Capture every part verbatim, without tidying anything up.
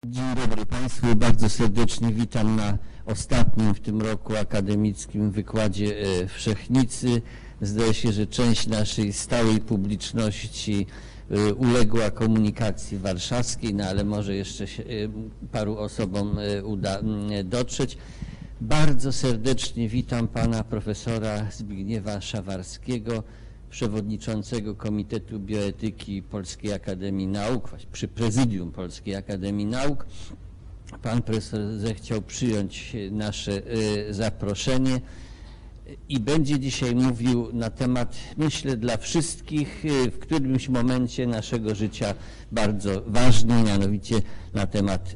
Dzień dobry Państwu, bardzo serdecznie witam na ostatnim w tym roku akademickim wykładzie Wszechnicy. Zdaje się, że część naszej stałej publiczności uległa komunikacji warszawskiej, no ale może jeszcze się paru osobom uda dotrzeć. Bardzo serdecznie witam pana profesora Zbigniewa Szawarskiego, przewodniczącego Komitetu Bioetyki Polskiej Akademii Nauk, przy Prezydium Polskiej Akademii Nauk. Pan profesor zechciał przyjąć nasze zaproszenie i będzie dzisiaj mówił na temat, myślę, dla wszystkich w którymś momencie naszego życia bardzo ważny, mianowicie na temat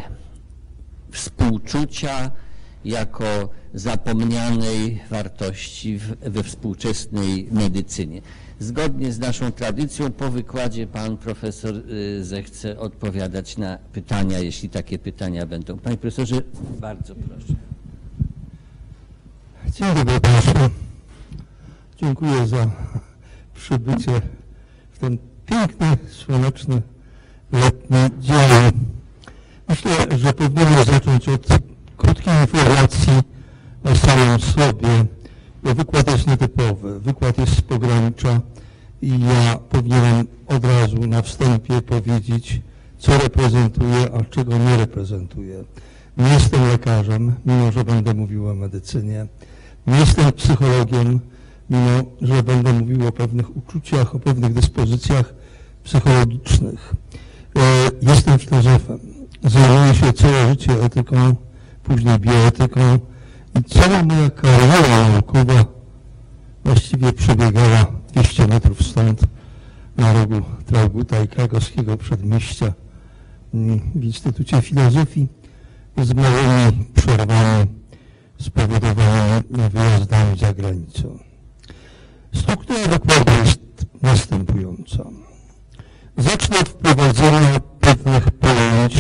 współczucia jako zapomnianej wartości w, we współczesnej medycynie. Zgodnie z naszą tradycją po wykładzie pan profesor y, zechce odpowiadać na pytania, jeśli takie pytania będą. Panie profesorze, bardzo proszę. Dzień dobry Państwu. Dziękuję za przybycie w ten piękny, słoneczny, letni dzień. Myślę, że powinienem zacząć od krótkiej informacji o samym sobie, bo wykład jest nietypowy, wykład jest z pogranicza i ja powinienem od razu na wstępie powiedzieć, co reprezentuję, a czego nie reprezentuję. Nie jestem lekarzem, mimo że będę mówił o medycynie. Nie jestem psychologiem, mimo że będę mówił o pewnych uczuciach, o pewnych dyspozycjach psychologicznych. Jestem filozofem. Zajmuję się całe życie etyką, później bioetyką i cała moja kariera naukowa właściwie przebiegała dwieście metrów stąd, na rogu Traugutta i Krakowskiego Przedmieścia w Instytucie Filozofii, z małymi przerwami spowodowanymi wyjazdami za granicą. Struktura wykładu jest następująca. Zacznę od wprowadzenia pewnych pojęć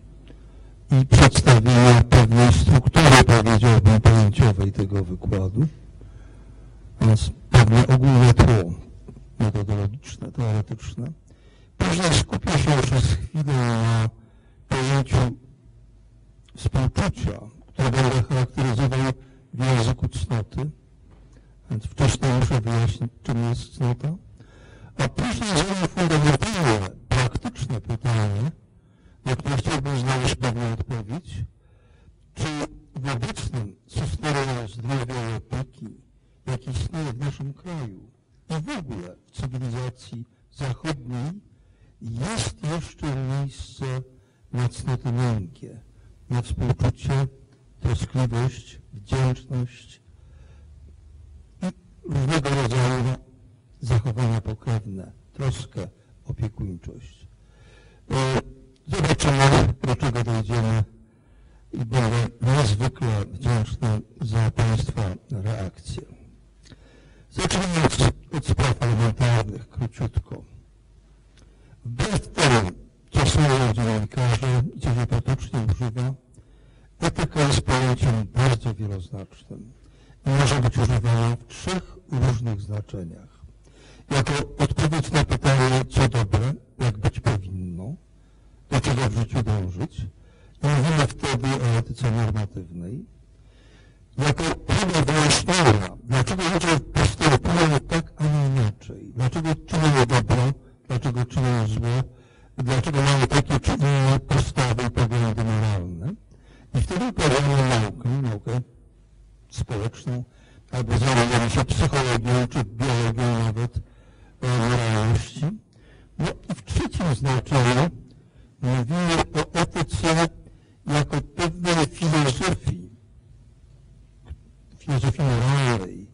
i przedstawienia pewnej struktury, powiedziałbym, pojęciowej tego wykładu, więc pewne ogólne tło metodologiczne, teoretyczne. Później skupię się przez chwilę na pojęciu współczucia, które będę charakteryzował w języku cnoty, więc wcześniej muszę wyjaśnić, czym jest cnota, a później zadam fundamentalne, praktyczne pytanie, na które chciałbym znaleźć pewną odpowiedź, czy w obecnym systemie zdrowia i opieki, jaki istnieje w naszym kraju i w ogóle w cywilizacji zachodniej, jest jeszcze miejsce na cnoty miękkie, na współczucie, troskliwość, wdzięczność i różnego rodzaju zachowania pokrewne, troskę, opiekuńczość. Zobaczymy, do czego dojdziemy i będę niezwykle wdzięczny za Państwa reakcję. Zacznijmy od spraw elementarnych, króciutko. Wbrew temu, co słyszą dziennikarze, gdzie się potocznie używa, etyka jest pojęciem bardzo wieloznacznym i może być używana w trzech różnych znaczeniach. Jako odpowiedź na pytanie, co dobre, jak być powinno, do czego w życiu dążyć, i mówimy wtedy o etyce normatywnej, jako próbę wyjaśnienia, dlaczego ludzie postępują tak, a nie inaczej, dlaczego czynią dobro, dlaczego czynią zło, dlaczego mają takie czy inne postawy i poglądy moralne. I wtedy uprawiamy naukę, naukę społeczną, albo zajmujemy się psychologią czy biologią nawet moralności. No i w trzecim znaczeniu mówimy o etyce jako pewnej filozofii, filozofii moralnej.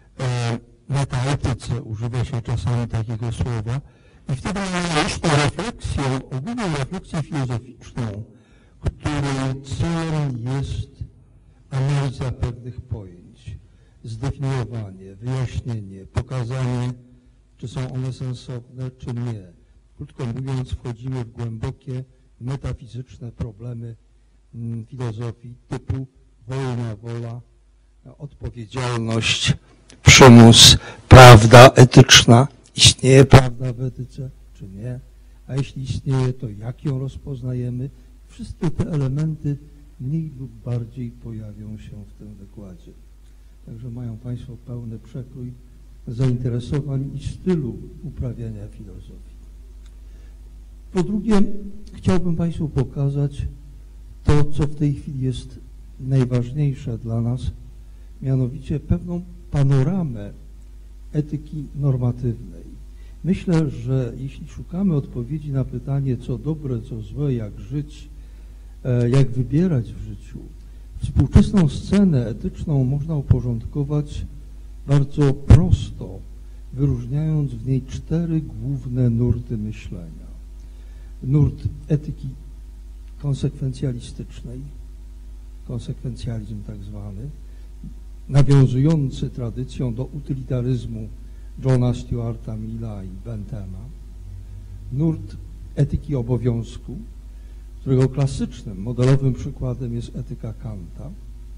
Metaetyce używa się czasami takiego słowa i wtedy mamy już tę refleksję, ogólną refleksję filozoficzną, której celem jest analiza pewnych pojęć, zdefiniowanie, wyjaśnienie, pokazanie, czy są one sensowne, czy nie. Krótko mówiąc, wchodzimy w głębokie, metafizyczne problemy filozofii typu wolna wola, odpowiedzialność, przymus, prawda etyczna. Istnieje prawda w etyce, czy nie? A jeśli istnieje, to jak ją rozpoznajemy? Wszystkie te elementy mniej lub bardziej pojawią się w tym wykładzie. Także mają Państwo pełny przekrój zainteresowań i stylu uprawiania filozofii. Po drugie, chciałbym Państwu pokazać to, co w tej chwili jest najważniejsze dla nas, mianowicie pewną panoramę etyki normatywnej. Myślę, że jeśli szukamy odpowiedzi na pytanie, co dobre, co złe, jak żyć, jak wybierać w życiu, współczesną scenę etyczną można uporządkować bardzo prosto, wyróżniając w niej cztery główne nurty myślenia. Nurt etyki konsekwencjalistycznej, konsekwencjalizm tak zwany, nawiązujący tradycją do utylitaryzmu Johna Stuarta Milla i Benthama. Nurt etyki obowiązku, którego klasycznym, modelowym przykładem jest etyka Kanta.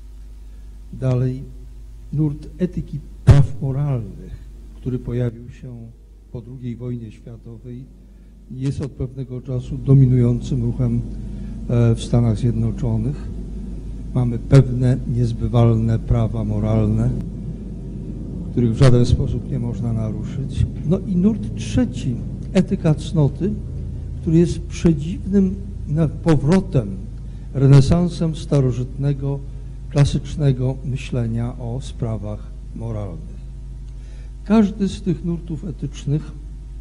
Dalej nurt etyki praw moralnych, który pojawił się po drugiej wojnie światowej i jest od pewnego czasu dominującym ruchem w Stanach Zjednoczonych. Mamy pewne niezbywalne prawa moralne, których w żaden sposób nie można naruszyć. No i nurt trzeci, etyka cnoty, który jest przedziwnym powrotem, renesansem starożytnego, klasycznego myślenia o sprawach moralnych. Każdy z tych nurtów etycznych,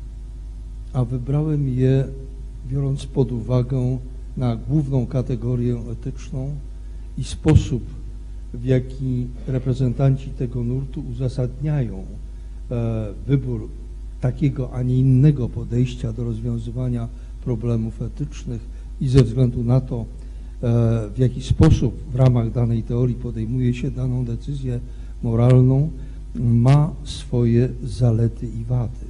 a wybrałem je biorąc pod uwagę na główną kategorię etyczną i sposób, w jaki reprezentanci tego nurtu uzasadniają e, wybór takiego, a nie innego podejścia do rozwiązywania problemów etycznych i ze względu na to, e, w jaki sposób w ramach danej teorii podejmuje się daną decyzję moralną, ma swoje zalety i wady.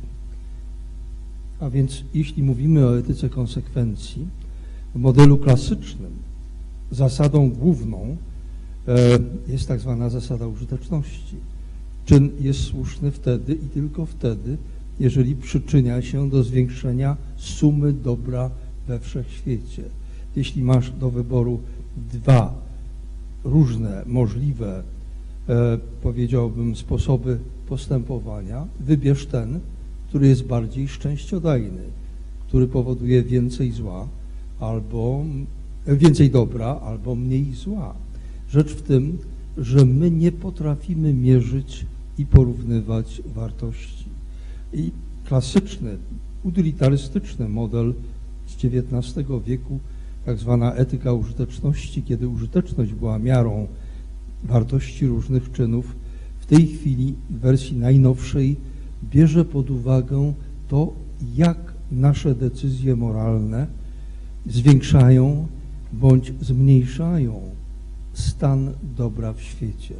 A więc jeśli mówimy o etyce konsekwencji, w modelu klasycznym zasadą główną jest tak zwana zasada użyteczności. Czyn jest słuszny wtedy i tylko wtedy, jeżeli przyczynia się do zwiększenia sumy dobra we wszechświecie. Jeśli masz do wyboru dwa różne, możliwe, e, powiedziałbym, sposoby postępowania, wybierz ten, który jest bardziej szczęściodajny, który powoduje więcej zła, albo więcej dobra, albo mniej zła. Rzecz w tym, że my nie potrafimy mierzyć i porównywać wartości. I klasyczny, utylitarystyczny model z dziewiętnastego wieku, tak zwana etyka użyteczności, kiedy użyteczność była miarą wartości różnych czynów, w tej chwili w wersji najnowszej bierze pod uwagę to, jak nasze decyzje moralne zwiększają bądź zmniejszają stan dobra w świecie.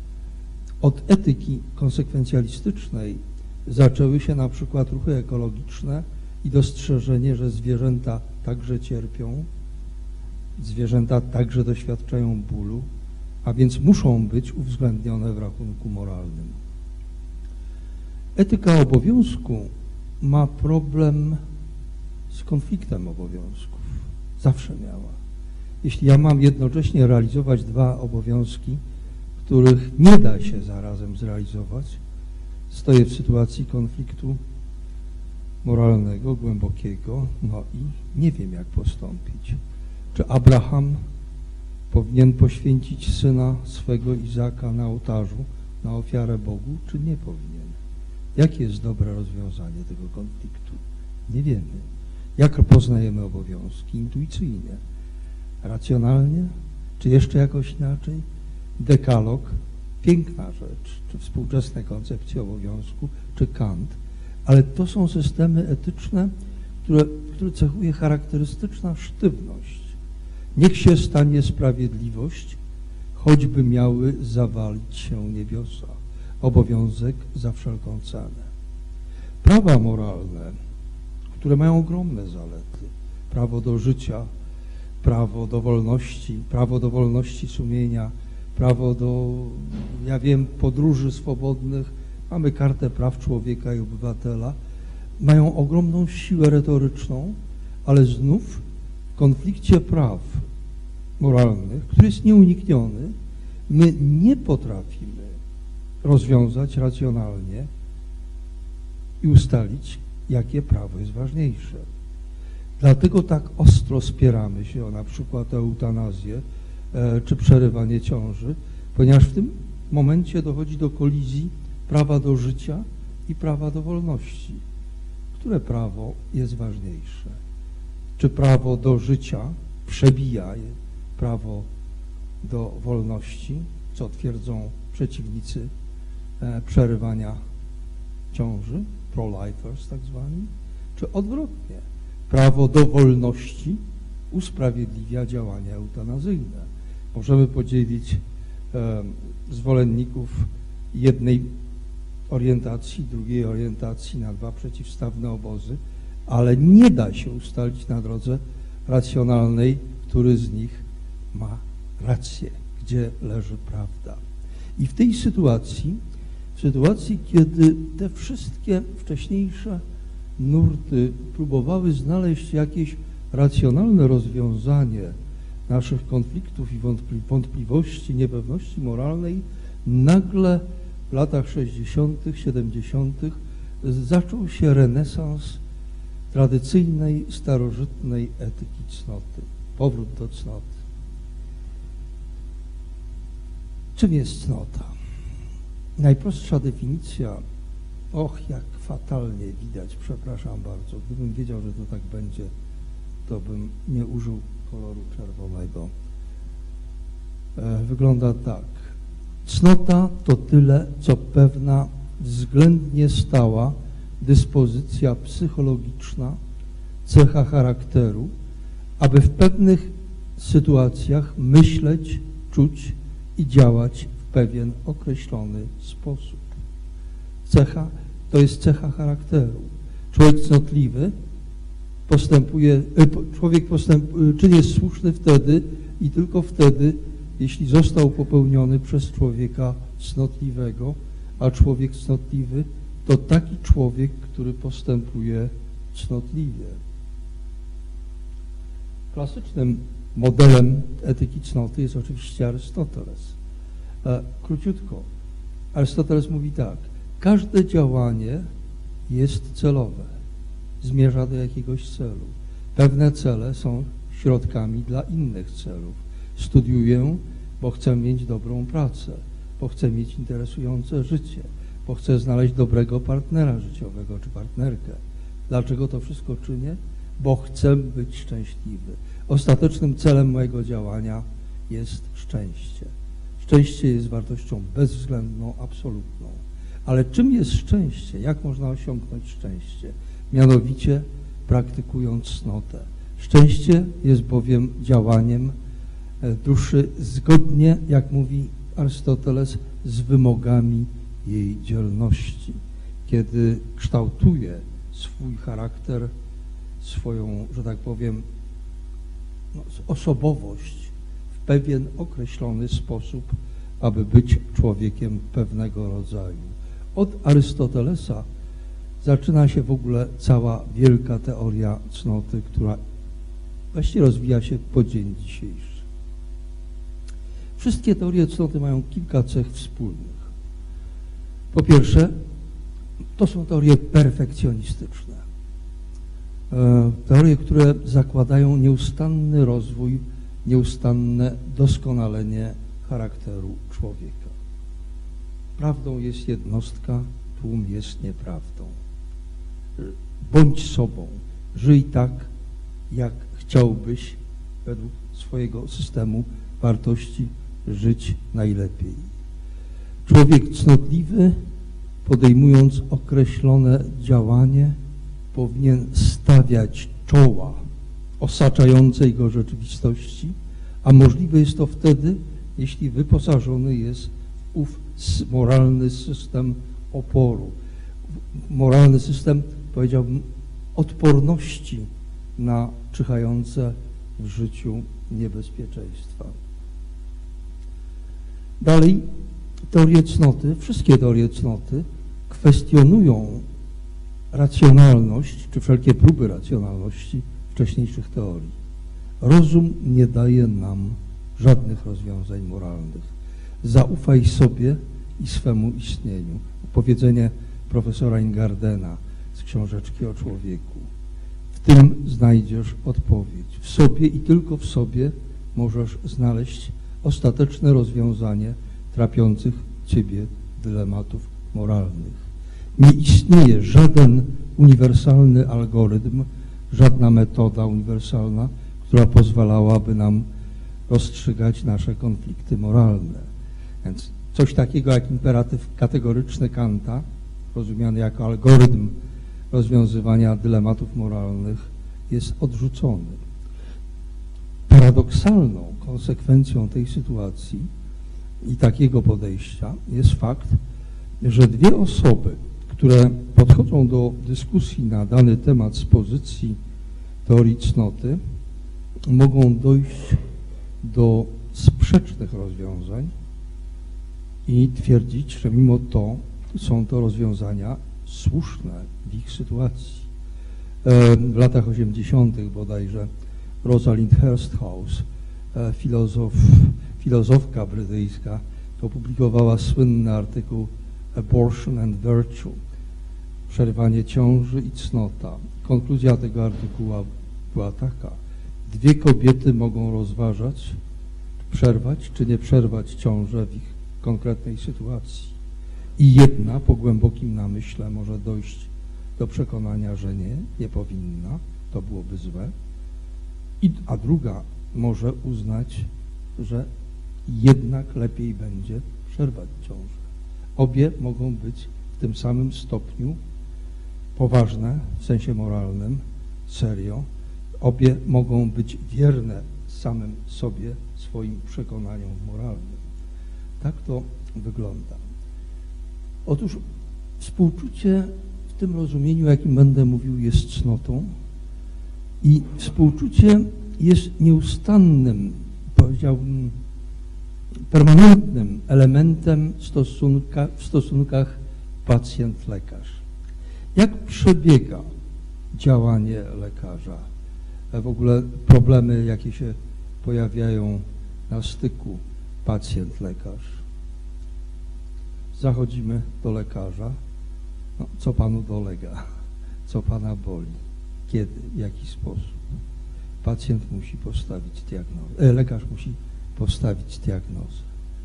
Od etyki konsekwencjalistycznej zaczęły się na przykład ruchy ekologiczne i dostrzeżenie, że zwierzęta także cierpią, zwierzęta także doświadczają bólu, a więc muszą być uwzględnione w rachunku moralnym. Etyka obowiązku ma problem z konfliktem obowiązków. Zawsze miała. Jeśli ja mam jednocześnie realizować dwa obowiązki, których nie da się zarazem zrealizować, stoję w sytuacji konfliktu moralnego, głębokiego, no i nie wiem, jak postąpić. Czy Abraham powinien poświęcić syna swego Izaka na ołtarzu, na ofiarę Bogu, czy nie powinien? Jakie jest dobre rozwiązanie tego konfliktu? Nie wiemy. Jak poznajemy obowiązki? Intuicyjnie. Racjonalnie? Czy jeszcze jakoś inaczej? Dekalog, piękna rzecz, czy współczesne koncepcje obowiązku, czy Kant, ale to są systemy etyczne, które, które cechuje charakterystyczna sztywność. Niech się stanie sprawiedliwość, choćby miały zawalić się niebiosa. Obowiązek za wszelką cenę. Prawa moralne, które mają ogromne zalety, prawo do życia, prawo do wolności, prawo do wolności sumienia, prawo do, ja wiem, podróży swobodnych, mamy Kartę Praw Człowieka i Obywatela, mają ogromną siłę retoryczną, ale znów w konflikcie praw moralnych, który jest nieunikniony, my nie potrafimy rozwiązać racjonalnie i ustalić, jakie prawo jest ważniejsze. Dlatego tak ostro spieramy się o na przykład eutanazję e, czy przerywanie ciąży, ponieważ w tym momencie dochodzi do kolizji prawa do życia i prawa do wolności. Które prawo jest ważniejsze? Czy prawo do życia przebija prawo do wolności, co twierdzą przeciwnicy e, przerywania ciąży, pro-lifers tak zwani, czy odwrotnie? Prawo do wolności usprawiedliwia działania eutanazyjne. Możemy podzielić e, zwolenników jednej orientacji, drugiej orientacji na dwa przeciwstawne obozy, ale nie da się ustalić na drodze racjonalnej, który z nich ma rację, gdzie leży prawda. I w tej sytuacji, w sytuacji, kiedy te wszystkie wcześniejsze nurty próbowały znaleźć jakieś racjonalne rozwiązanie naszych konfliktów i wątpliwości, niepewności moralnej, nagle w latach sześćdziesiątych, siedemdziesiątych zaczął się renesans tradycyjnej, starożytnej etyki cnoty. Powrót do cnoty. Czym jest cnota? Najprostsza definicja, och, jak fatalnie widać, przepraszam bardzo. Gdybym wiedział, że to tak będzie, to bym nie użył koloru czerwonego. E, wygląda tak. Cnota to tyle, co pewna względnie stała dyspozycja psychologiczna, cecha charakteru, aby w pewnych sytuacjach myśleć, czuć i działać w pewien określony sposób. Cecha to jest cecha charakteru. Człowiek cnotliwy postępuje, człowiek postęp, czyn jest słuszny wtedy i tylko wtedy, jeśli został popełniony przez człowieka cnotliwego, a człowiek cnotliwy to taki człowiek, który postępuje cnotliwie. Klasycznym modelem etyki cnoty jest oczywiście Arystoteles. E, króciutko, Arystoteles mówi tak, każde działanie jest celowe, zmierza do jakiegoś celu. Pewne cele są środkami dla innych celów. Studiuję, bo chcę mieć dobrą pracę, bo chcę mieć interesujące życie, bo chcę znaleźć dobrego partnera życiowego czy partnerkę. Dlaczego to wszystko czynię? Bo chcę być szczęśliwy. Ostatecznym celem mojego działania jest szczęście. Szczęście jest wartością bezwzględną, absolutną. Ale czym jest szczęście? Jak można osiągnąć szczęście? Mianowicie praktykując cnotę. Szczęście jest bowiem działaniem duszy zgodnie, jak mówi Arystoteles, z wymogami jej dzielności. Kiedy kształtuje swój charakter, swoją, że tak powiem, no, osobowość w pewien określony sposób, aby być człowiekiem pewnego rodzaju. Od Arystotelesa zaczyna się w ogóle cała wielka teoria cnoty, która właściwie rozwija się po dzień dzisiejszy. Wszystkie teorie cnoty mają kilka cech wspólnych. Po pierwsze, to są teorie perfekcjonistyczne. Teorie, które zakładają nieustanny rozwój, nieustanne doskonalenie charakteru człowieka. Prawdą jest jednostka, tłum jest nieprawdą. Bądź sobą, żyj tak, jak chciałbyś według swojego systemu wartości żyć najlepiej. Człowiek cnotliwy, podejmując określone działanie, powinien stawiać czoła osaczającej go rzeczywistości, a możliwe jest to wtedy, jeśli wyposażony jest w ów moralny system oporu. Moralny system, powiedziałbym, odporności na czyhające w życiu niebezpieczeństwa. Dalej, teorie cnoty, wszystkie teorie cnoty kwestionują racjonalność, czy wszelkie próby racjonalności wcześniejszych teorii. Rozum nie daje nam żadnych rozwiązań moralnych. Zaufaj sobie i swemu istnieniu. Powiedzenie profesora Ingardena z książeczki o człowieku. W tym znajdziesz odpowiedź. W sobie i tylko w sobie możesz znaleźć ostateczne rozwiązanie trapiących ciebie dylematów moralnych. Nie istnieje żaden uniwersalny algorytm, żadna metoda uniwersalna, która pozwalałaby nam rozstrzygać nasze konflikty moralne. Więc coś takiego jak imperatyw kategoryczny Kanta, rozumiany jako algorytm rozwiązywania dylematów moralnych, jest odrzucony. Paradoksalną konsekwencją tej sytuacji i takiego podejścia jest fakt, że dwie osoby, które podchodzą do dyskusji na dany temat z pozycji teorii cnoty, mogą dojść do sprzecznych rozwiązań i twierdzić, że mimo to są to rozwiązania słuszne w ich sytuacji. W latach osiemdziesiątych bodajże Rosalind Hursthouse, filozof, filozofka brytyjska, opublikowała słynny artykuł Abortion and Virtue, przerwanie ciąży i cnota. Konkluzja tego artykułu była taka: dwie kobiety mogą rozważać, przerwać czy nie przerwać ciążę w ich konkretnej sytuacji. I jedna po głębokim namyśle może dojść do przekonania, że nie, nie powinna, to byłoby złe, I, a druga może uznać, że jednak lepiej będzie przerwać ciążę. Obie mogą być w tym samym stopniu poważne w sensie moralnym, serio. Obie mogą być wierne samym sobie, swoim przekonaniom moralnym. Tak to wygląda. Otóż współczucie w tym rozumieniu, jakim będę mówił, jest cnotą i współczucie jest nieustannym, powiedziałbym, permanentnym elementem stosunka, w stosunkach pacjent-lekarz. Jak przebiega działanie lekarza? W ogóle problemy, jakie się pojawiają na styku pacjent-lekarz. Zachodzimy do lekarza. No, co panu dolega? Co pana boli? Kiedy? W jaki sposób? Pacjent musi postawić diagnozę. E, lekarz musi postawić diagnozę.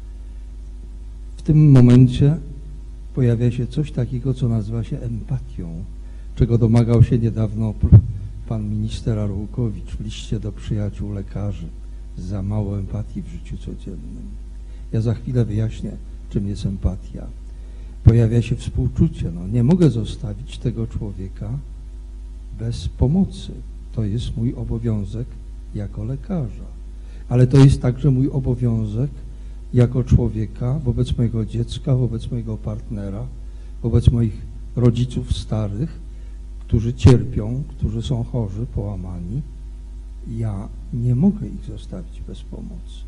W tym momencie pojawia się coś takiego, co nazywa się empatią, czego domagał się niedawno pan minister Arłukowicz w liście do przyjaciół lekarzy. Za mało empatii w życiu codziennym. Ja za chwilę wyjaśnię, czym jest empatia. Pojawia się współczucie. No, nie mogę zostawić tego człowieka bez pomocy. To jest mój obowiązek jako lekarza. Ale to jest także mój obowiązek jako człowieka wobec mojego dziecka, wobec mojego partnera, wobec moich rodziców starych, którzy cierpią, którzy są chorzy, połamani. Ja nie mogę ich zostawić bez pomocy.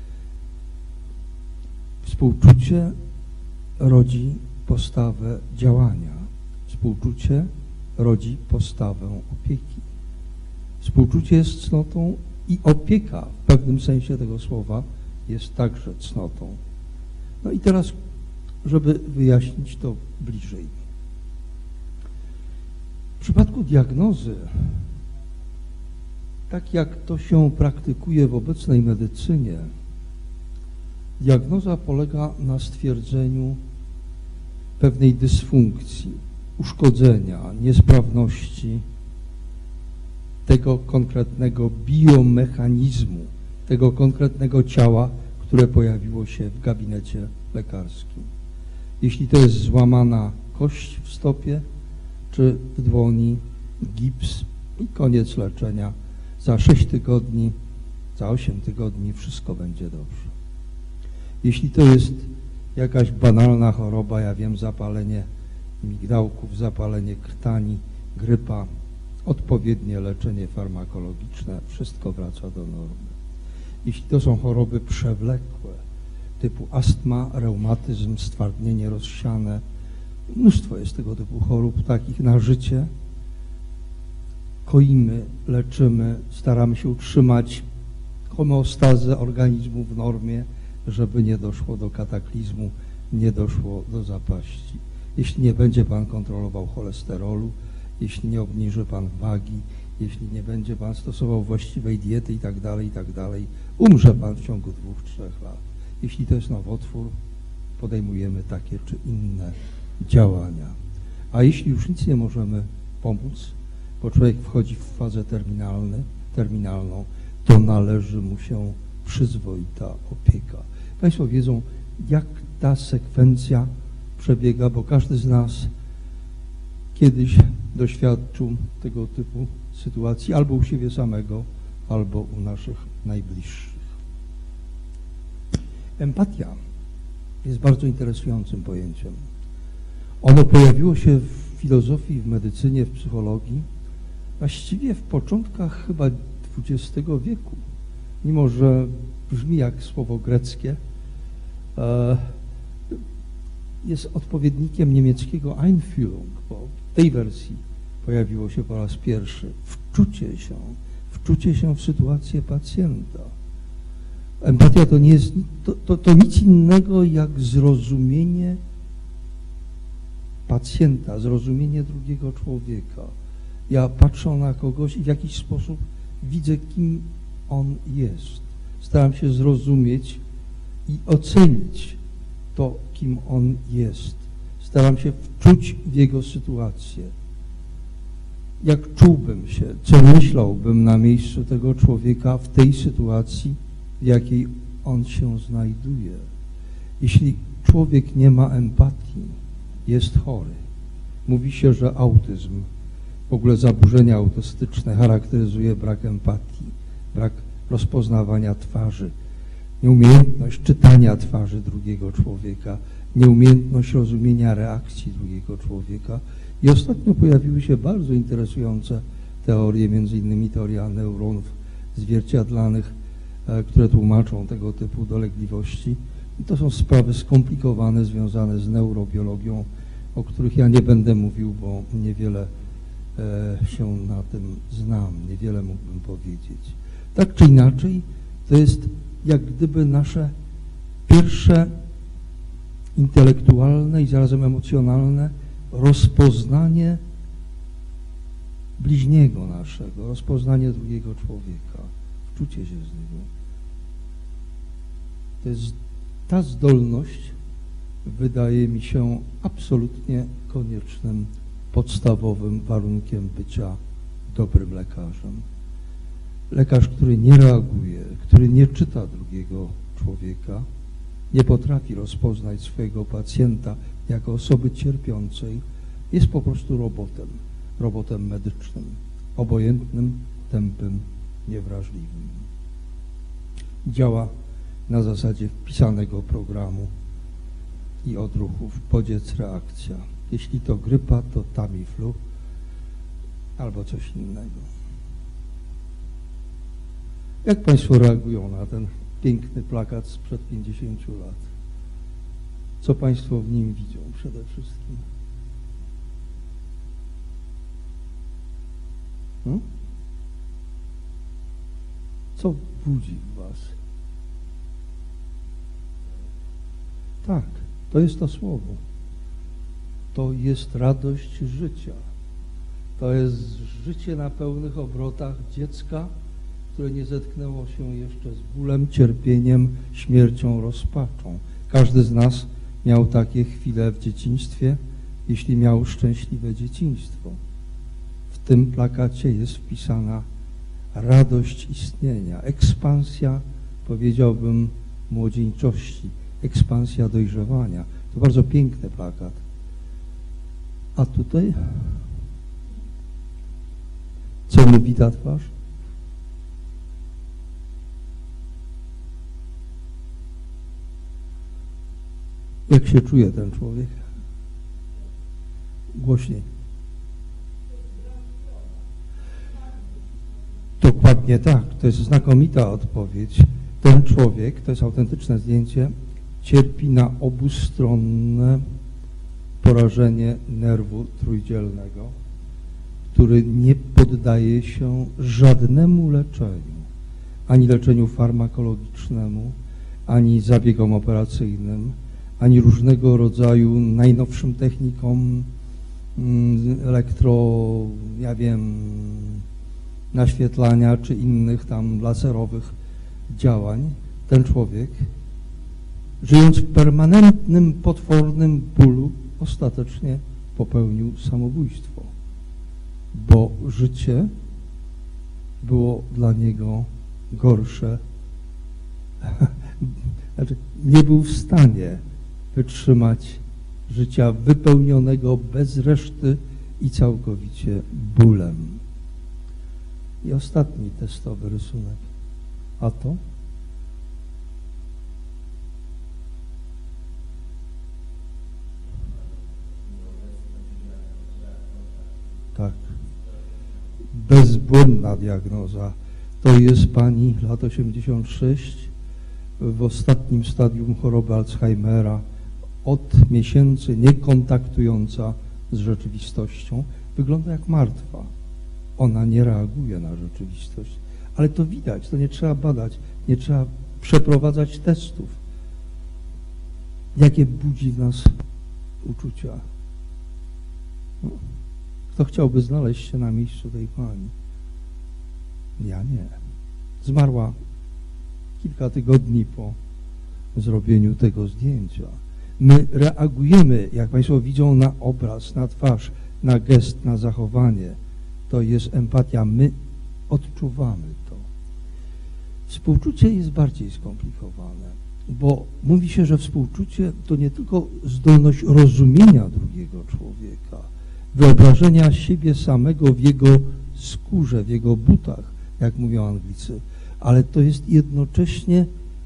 Współczucie rodzi postawę działania. Współczucie rodzi postawę opieki. Współczucie jest cnotą i opieka w pewnym sensie tego słowa jest także cnotą. No i teraz, żeby wyjaśnić to bliżej. W przypadku diagnozy, tak jak to się praktykuje w obecnej medycynie, diagnoza polega na stwierdzeniu pewnej dysfunkcji, uszkodzenia, niesprawności tego konkretnego biomechanizmu, tego konkretnego ciała, które pojawiło się w gabinecie lekarskim. Jeśli to jest złamana kość w stopie czy w dłoni, gips i koniec leczenia. Za sześć tygodni, za osiem tygodni wszystko będzie dobrze. Jeśli to jest jakaś banalna choroba, ja wiem, zapalenie migdałków, zapalenie krtani, grypa, odpowiednie leczenie farmakologiczne, wszystko wraca do normy. Jeśli to są choroby przewlekłe, typu astma, reumatyzm, stwardnienie rozsiane, mnóstwo jest tego typu chorób takich na życie, koimy, leczymy, staramy się utrzymać homeostazę organizmu w normie, żeby nie doszło do kataklizmu, nie doszło do zapaści. Jeśli nie będzie Pan kontrolował cholesterolu, jeśli nie obniży Pan wagi, jeśli nie będzie Pan stosował właściwej diety i tak dalej, i tak dalej, umrze Pan w ciągu dwóch, trzech lat. Jeśli to jest nowotwór, podejmujemy takie czy inne działania. A jeśli już nic nie możemy pomóc, bo człowiek wchodzi w fazę terminalną, terminalną, to należy mu się przyzwoita opieka. Państwo wiedzą, jak ta sekwencja przebiega, bo każdy z nas kiedyś doświadczył tego typu sytuacji albo u siebie samego, albo u naszych najbliższych. Empatia jest bardzo interesującym pojęciem. Ono pojawiło się w filozofii, w medycynie, w psychologii właściwie w początkach chyba dwudziestego wieku. Mimo że brzmi jak słowo greckie, jest odpowiednikiem niemieckiego Einfühlung, bo w tej wersji pojawiło się po raz pierwszy wczucie się, wczucie się w sytuację pacjenta. Empatia to nie jest, to, to, to nic innego jak zrozumienie pacjenta, zrozumienie drugiego człowieka. Ja patrzę na kogoś i w jakiś sposób widzę, kim on jest. Staram się zrozumieć i ocenić to, kim on jest. Staram się wczuć w jego sytuację. Jak czułbym się, co myślałbym na miejscu tego człowieka w tej sytuacji, w jakiej on się znajduje. Jeśli człowiek nie ma empatii, jest chory. Mówi się, że autyzm, w ogóle zaburzenia autystyczne charakteryzuje brak empatii, brak rozpoznawania twarzy, nieumiejętność czytania twarzy drugiego człowieka, nieumiejętność rozumienia reakcji drugiego człowieka. I ostatnio pojawiły się bardzo interesujące teorie, między innymi teoria neuronów zwierciadlanych, które tłumaczą tego typu dolegliwości. I to są sprawy skomplikowane, związane z neurobiologią, o których ja nie będę mówił, bo niewiele e, się na tym znam, niewiele mógłbym powiedzieć. Tak czy inaczej, to jest jak gdyby nasze pierwsze intelektualne i zarazem emocjonalne rozpoznanie bliźniego naszego, rozpoznanie drugiego człowieka, wczucie się z niego. To jest ta zdolność, wydaje mi się, absolutnie koniecznym, podstawowym warunkiem bycia dobrym lekarzem. Lekarz, który nie reaguje, który nie czyta drugiego człowieka, nie potrafi rozpoznać swojego pacjenta jako osoby cierpiącej, jest po prostu robotem, robotem medycznym, obojętnym, tępym, niewrażliwym. Działa na zasadzie wpisanego programu i odruchów bodziec reakcja. Jeśli to grypa, to Tamiflu albo coś innego. Jak Państwo reagują na ten piękny plakat sprzed pięćdziesięciu lat? Co Państwo w nim widzą przede wszystkim? Hmm? Co budzi w Was? Tak, to jest to słowo. To jest radość życia. To jest życie na pełnych obrotach dziecka, które nie zetknęło się jeszcze z bólem, cierpieniem, śmiercią, rozpaczą. Każdy z nas miał takie chwile w dzieciństwie, jeśli miał szczęśliwe dzieciństwo. W tym plakacie jest wpisana radość istnienia, ekspansja, powiedziałbym, młodzieńczości, ekspansja dojrzewania. To bardzo piękny plakat. A tutaj co mówi ta twarz? Jak się czuje ten człowiek? Głośniej. Dokładnie tak. To jest znakomita odpowiedź. Ten człowiek, to jest autentyczne zdjęcie, cierpi na obustronne porażenie nerwu trójdzielnego. który nie poddaje się żadnemu leczeniu, ani leczeniu farmakologicznemu, ani zabiegom operacyjnym, ani różnego rodzaju najnowszym technikom elektro, ja wiem, naświetlania czy innych tam laserowych działań. Ten człowiek, żyjąc w permanentnym, potwornym bólu, ostatecznie popełnił samobójstwo, bo życie było dla niego gorsze. Znaczy, nie był w stanie wytrzymać życia wypełnionego bez reszty i całkowicie bólem. I ostatni testowy rysunek. A to? Tak. Bezbłędna diagnoza. To jest pani lat osiemdziesiąt sześć w ostatnim stadium choroby Alzheimera, od miesięcy niekontaktująca z rzeczywistością. Wygląda jak martwa. Ona nie reaguje na rzeczywistość. Ale to widać, to nie trzeba badać, nie trzeba przeprowadzać testów. Jakie budzi w nas uczucia? No. Kto chciałby znaleźć się na miejscu tej pani? Ja nie. Zmarła kilka tygodni po zrobieniu tego zdjęcia. My reagujemy, jak Państwo widzą, na obraz, na twarz, na gest, na zachowanie. To jest empatia. My odczuwamy to. Współczucie jest bardziej skomplikowane, bo mówi się, że współczucie to nie tylko zdolność rozumienia drugiego człowieka, wyobrażenia siebie samego w jego skórze, w jego butach, jak mówią Anglicy, ale to jest jednocześnie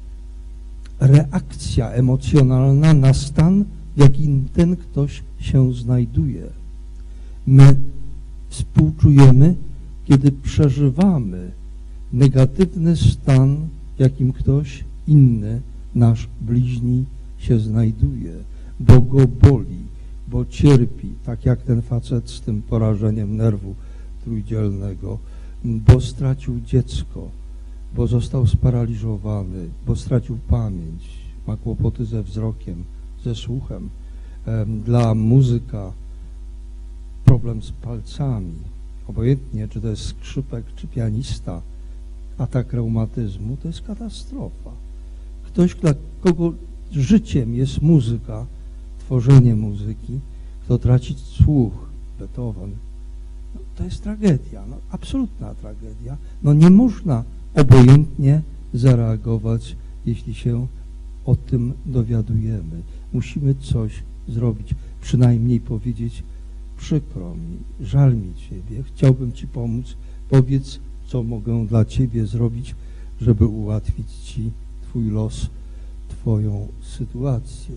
reakcja emocjonalna na stan, w jakim ten ktoś się znajduje. My współczujemy, kiedy przeżywamy negatywny stan, w jakim ktoś inny, nasz bliźni, się znajduje, bo go boli, bo cierpi, tak jak ten facet z tym porażeniem nerwu trójdzielnego, bo stracił dziecko, bo został sparaliżowany, bo stracił pamięć, ma kłopoty ze wzrokiem, ze słuchem. Dla muzyka problem z palcami, obojętnie czy to jest skrzypek, czy pianista, atak reumatyzmu, to jest katastrofa. Ktoś, dla kogo życiem jest muzyka, tworzenie muzyki, kto traci słuch, Beethoven, no, to jest tragedia, no, absolutna tragedia. No nie można obojętnie zareagować, jeśli się o tym dowiadujemy. Musimy coś zrobić, przynajmniej powiedzieć: przykro mi, żal mi Ciebie, chciałbym Ci pomóc, powiedz, co mogę dla Ciebie zrobić, żeby ułatwić Ci Twój los, Twoją sytuację.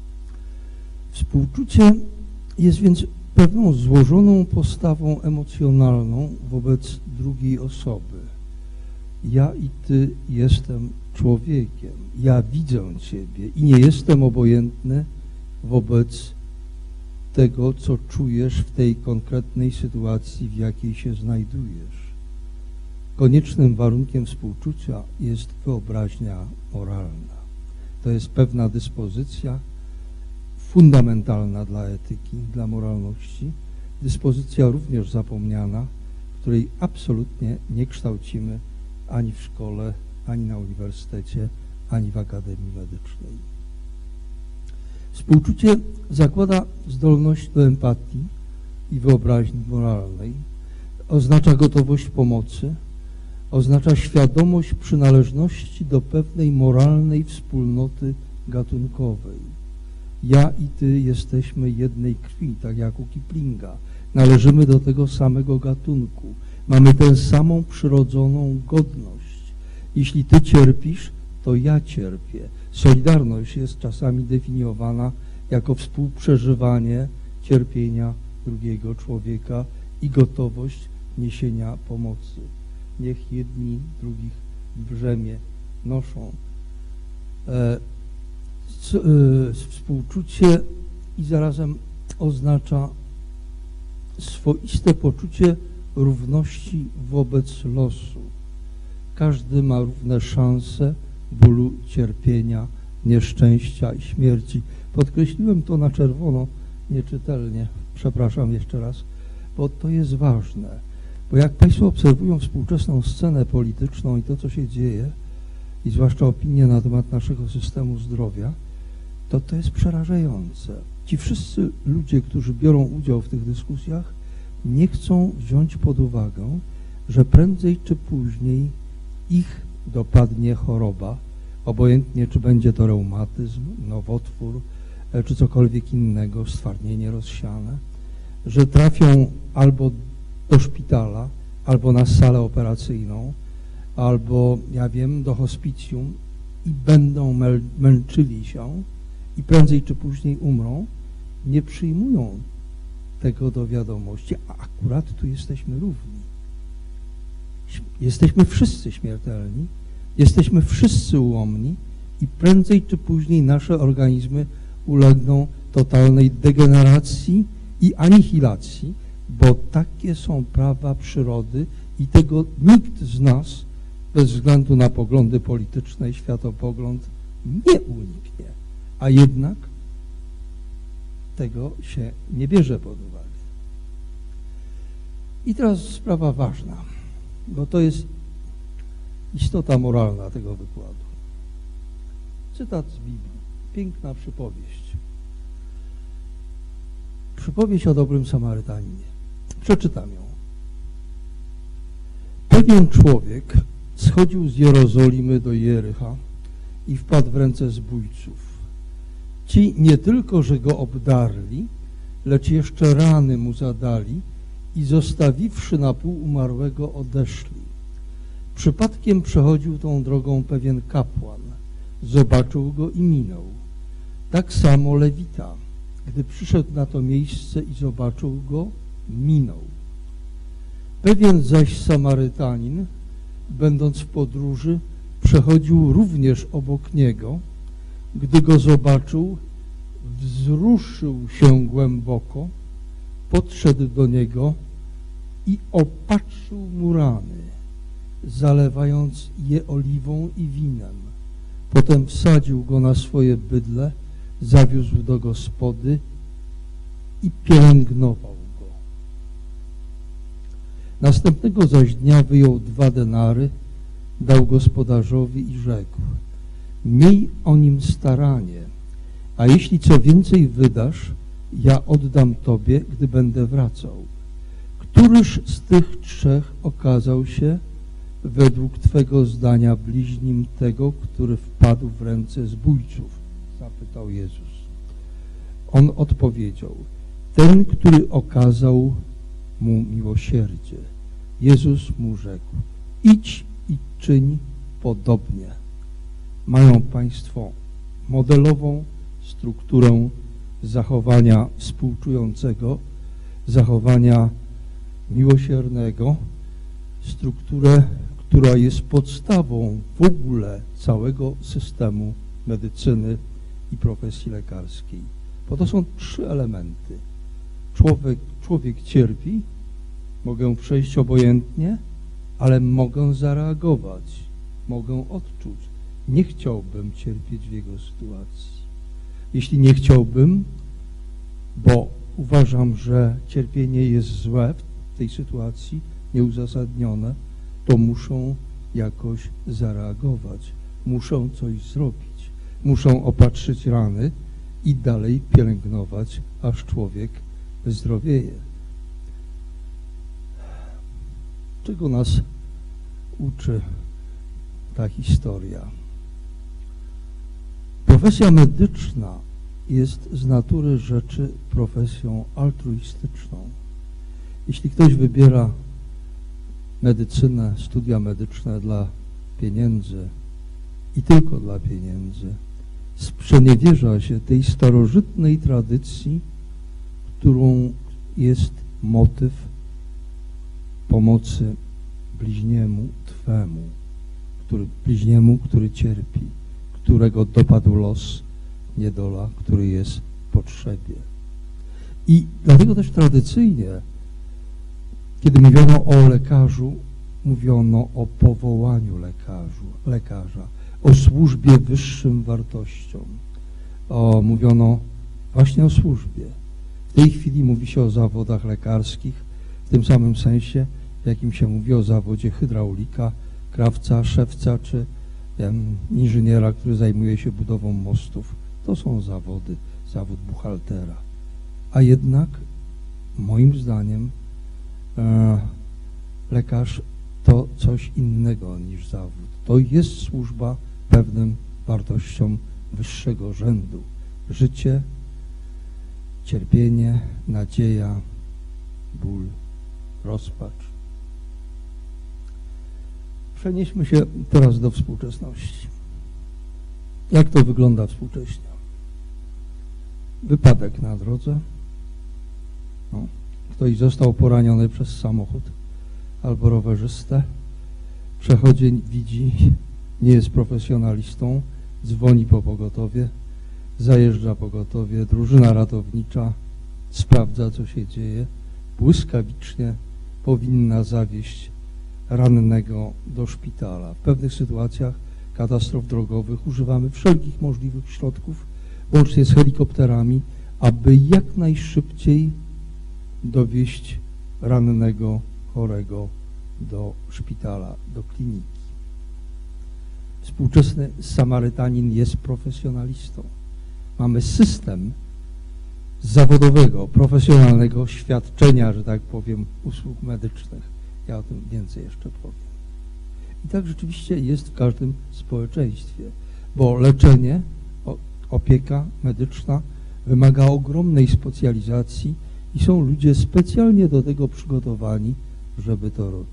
Współczucie jest więc pewną złożoną postawą emocjonalną wobec drugiej osoby. Ja i Ty jestem człowiekiem, ja widzę Ciebie i nie jestem obojętny wobec tego, co czujesz w tej konkretnej sytuacji, w jakiej się znajdujesz. Koniecznym warunkiem współczucia jest wyobraźnia moralna. To jest pewna dyspozycja fundamentalna dla etyki, dla moralności, dyspozycja również zapomniana, której absolutnie nie kształcimy ani w szkole, ani na uniwersytecie, ani w akademii medycznej. Współczucie zakłada zdolność do empatii i wyobraźni moralnej, oznacza gotowość pomocy, oznacza świadomość przynależności do pewnej moralnej wspólnoty gatunkowej. Ja i Ty jesteśmy jednej krwi, tak jak u Kiplinga. Należymy do tego samego gatunku. Mamy tę samą przyrodzoną godność. Jeśli Ty cierpisz, to ja cierpię. Solidarność jest czasami definiowana jako współprzeżywanie cierpienia drugiego człowieka i gotowość niesienia pomocy. Niech jedni drugich brzemię noszą. E, c, e, współczucie i zarazem oznacza swoiste poczucie równości wobec losu. Każdy ma równe szanse bólu, cierpienia, nieszczęścia i śmierci. Podkreśliłem to na czerwono, nieczytelnie, przepraszam jeszcze raz, bo to jest ważne. Bo jak Państwo obserwują współczesną scenę polityczną i to, co się dzieje, i zwłaszcza opinie na temat naszego systemu zdrowia, to to jest przerażające. Ci wszyscy ludzie, którzy biorą udział w tych dyskusjach, nie chcą wziąć pod uwagę, że prędzej czy później ich dopadnie choroba, obojętnie czy będzie to reumatyzm, nowotwór, czy cokolwiek innego, stwardnienie rozsiane, że trafią albo do szpitala, albo na salę operacyjną, albo, ja wiem, do hospicjum i będą męczyli się i prędzej czy później umrą, nie przyjmują tego do wiadomości, a akurat tu jesteśmy równi. Jesteśmy wszyscy śmiertelni, jesteśmy wszyscy ułomni i prędzej czy później nasze organizmy ulegną totalnej degeneracji i anihilacji, bo takie są prawa przyrody i tego nikt z nas, bez względu na poglądy polityczne i światopogląd, nie uniknie. A jednak tego się nie bierze pod uwagę. I teraz sprawa ważna, bo to jest istota moralna tego wykładu. Cytat z Biblii. Piękna przypowieść. Przypowieść o dobrym Samarytaninie. Przeczytam ją. Pewien człowiek schodził z Jerozolimy do Jericha i wpadł w ręce zbójców. Ci nie tylko, że go obdarli, lecz jeszcze rany mu zadali i zostawiwszy na pół umarłego odeszli. Przypadkiem przechodził tą drogą pewien kapłan. Zobaczył go i minął. Tak samo Lewita, gdy przyszedł na to miejsce i zobaczył go, minął. Pewien zaś Samarytanin, będąc w podróży, przechodził również obok niego. Gdy go zobaczył, wzruszył się głęboko, podszedł do niego i opatrzył mu rany, zalewając je oliwą i winem. Potem wsadził go na swoje bydle, zawiózł do gospody i pielęgnował go. Następnego zaś dnia wyjął dwa denary, dał gospodarzowi i rzekł: miej o nim staranie, a jeśli co więcej wydasz, ja oddam tobie, gdy będę wracał. Któryż z tych trzech okazał się według twego zdania bliźnim tego, który wpadł w ręce zbójców? Zapytał Jezus. On odpowiedział: ten, który okazał mu miłosierdzie. Jezus mu rzekł: idź i czyń podobnie. Mają Państwo modelową strukturę zachowania współczującego, zachowania miłosiernego, strukturę, która jest podstawą w ogóle całego systemu medycyny i profesji lekarskiej. Bo to są trzy elementy. Człowiek, człowiek cierpi, mogę przejść obojętnie, ale mogę zareagować, mogę odczuć. Nie chciałbym cierpieć w jego sytuacji. Jeśli nie chciałbym, bo uważam, że cierpienie jest złe w tej sytuacji, nieuzasadnione, to muszę jakoś zareagować. Muszę coś zrobić. Muszę opatrzyć rany i dalej pielęgnować, aż człowiek wyzdrowieje. Czego nas uczy ta historia? Profesja medyczna jest z natury rzeczy profesją altruistyczną. Jeśli ktoś wybiera medycynę, studia medyczne dla pieniędzy i tylko dla pieniędzy, sprzeniewierza się tej starożytnej tradycji, którą jest motyw pomocy bliźniemu Twemu, który, bliźniemu, który cierpi, którego dopadł los, niedola, który jest w potrzebie. I dlatego też tradycyjnie Kiedy mówiono o lekarzu, mówiono o powołaniu lekarzu, lekarza, o służbie wyższym wartościom. O, mówiono właśnie o służbie. W tej chwili mówi się o zawodach lekarskich w tym samym sensie, w jakim się mówi o zawodzie hydraulika, krawca, szewca czy wiem, inżyniera, który zajmuje się budową mostów. To są zawody, zawód buchaltera. A jednak, moim zdaniem, e, lekarz to coś innego niż zawód. To jest służba pewnym wartościom wyższego rzędu. Życie, cierpienie, nadzieja, ból, rozpacz. Przenieśmy się teraz do współczesności. Jak to wygląda współcześnie? Wypadek na drodze. No, ktoś został poraniony przez samochód albo rowerzystę. Przechodzień widzi, nie jest profesjonalistą, dzwoni po pogotowie, zajeżdża pogotowie, drużyna ratownicza sprawdza, co się dzieje. Błyskawicznie powinna zawieźć rannego do szpitala. W pewnych sytuacjach katastrof drogowych używamy wszelkich możliwych środków, łącznie z helikopterami, aby jak najszybciej dowieźć rannego, chorego do szpitala, do kliniki. Współczesny Samarytanin jest profesjonalistą. Mamy system zawodowego, profesjonalnego świadczenia, że tak powiem, usług medycznych. Ja o tym więcej jeszcze powiem. I tak rzeczywiście jest w każdym społeczeństwie, bo leczenie, opieka medyczna wymaga ogromnej specjalizacji i są ludzie specjalnie do tego przygotowani, żeby to robić.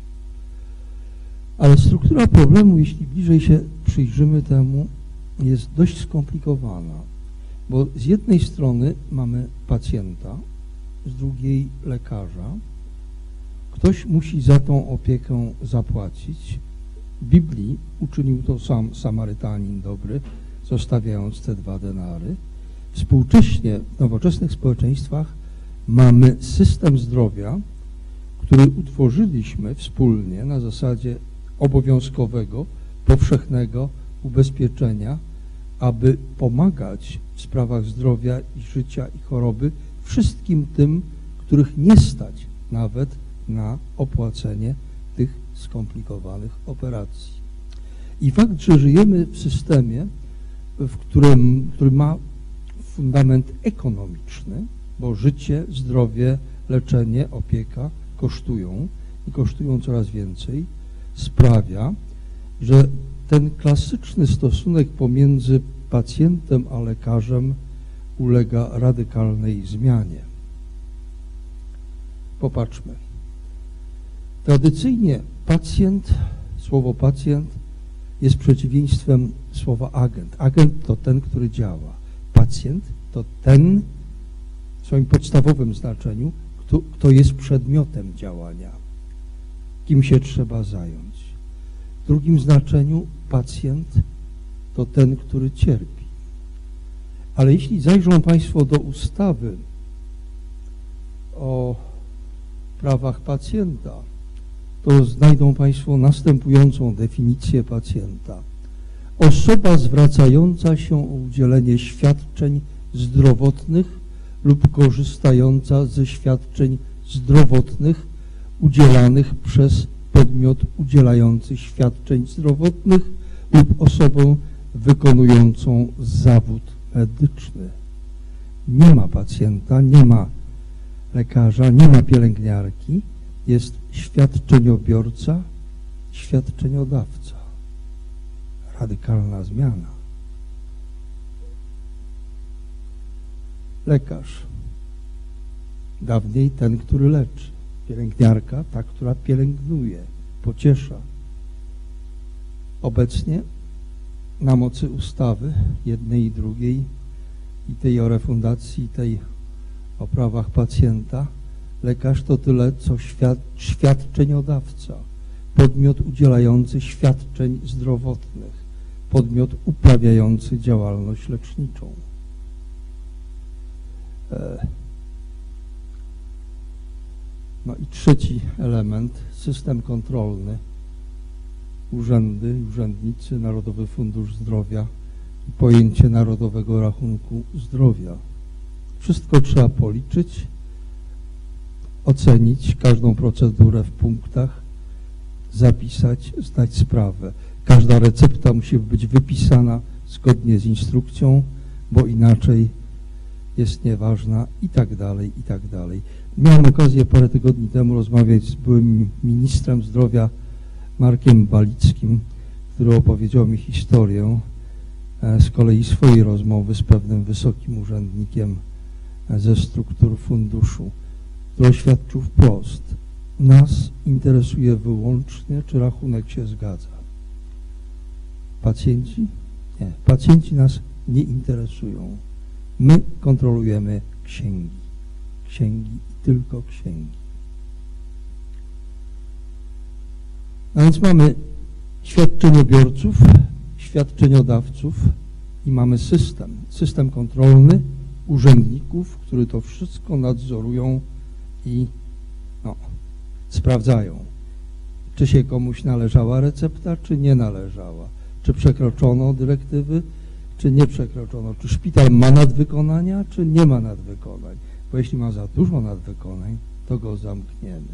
Ale struktura problemu, jeśli bliżej się przyjrzymy temu, jest dość skomplikowana, bo z jednej strony mamy pacjenta, z drugiej lekarza. Ktoś musi za tą opiekę zapłacić. W Biblii uczynił to sam Samarytanin dobry, zostawiając te dwa denary. Współcześnie w nowoczesnych społeczeństwach mamy system zdrowia, który utworzyliśmy wspólnie na zasadzie obowiązkowego, powszechnego ubezpieczenia, aby pomagać w sprawach zdrowia i życia i choroby wszystkim tym, których nie stać nawet na opłacenie tych skomplikowanych operacji. I fakt, że żyjemy w systemie, w którym, który ma fundament ekonomiczny, bo życie, zdrowie, leczenie, opieka kosztują i kosztują coraz więcej, sprawia, że ten klasyczny stosunek pomiędzy pacjentem a lekarzem ulega radykalnej zmianie. Popatrzmy. Tradycyjnie pacjent, słowo pacjent jest przeciwieństwem słowa agent. Agent to ten, który działa. Pacjent to ten w swoim podstawowym znaczeniu, kto, kto jest przedmiotem działania, kim się trzeba zająć. W drugim znaczeniu pacjent to ten, który cierpi. Ale jeśli zajrzą Państwo do ustawy o prawach pacjenta, to znajdą Państwo następującą definicję pacjenta. Osoba zwracająca się o udzielenie świadczeń zdrowotnych lub korzystająca ze świadczeń zdrowotnych udzielanych przez podmiot udzielający świadczeń zdrowotnych lub osobę wykonującą zawód medyczny. Nie ma pacjenta, nie ma lekarza, nie ma pielęgniarki, jest świadczeniobiorca, świadczeniodawca. Radykalna zmiana. Lekarz. Dawniej ten, który leczy. Pielęgniarka, ta, która pielęgnuje, pociesza. Obecnie na mocy ustawy jednej i drugiej, i tej o refundacji, i tej o prawach pacjenta, lekarz to tyle, co świad świadczeniodawca, podmiot udzielający świadczeń zdrowotnych, podmiot uprawiający działalność leczniczą. E No i trzeci element, system kontrolny. Urzędy, urzędnicy, Narodowy Fundusz Zdrowia i pojęcie Narodowego Rachunku Zdrowia. Wszystko trzeba policzyć, ocenić każdą procedurę w punktach, zapisać, zdać sprawę. Każda recepta musi być wypisana zgodnie z instrukcją, bo inaczej jest nieważna i tak dalej, i tak dalej. Miałem okazję parę tygodni temu rozmawiać z byłym ministrem zdrowia Markiem Balickim, który opowiedział mi historię z kolei swojej rozmowy z pewnym wysokim urzędnikiem ze struktur funduszu, który oświadczył wprost: nas interesuje wyłącznie, czy rachunek się zgadza. Pacjenci? Nie. Pacjenci nas nie interesują. My kontrolujemy księgi. Księgi i tylko księgi. A więc mamy świadczeniobiorców, świadczeniodawców i mamy system. System kontrolny urzędników, którzy to wszystko nadzorują i no, sprawdzają, czy się komuś należała recepta, czy nie należała, czy przekroczono dyrektywy, czy nie przekroczono, czy szpital ma nadwykonania, czy nie ma nadwykonań, bo jeśli ma za dużo nadwykonań, to go zamkniemy.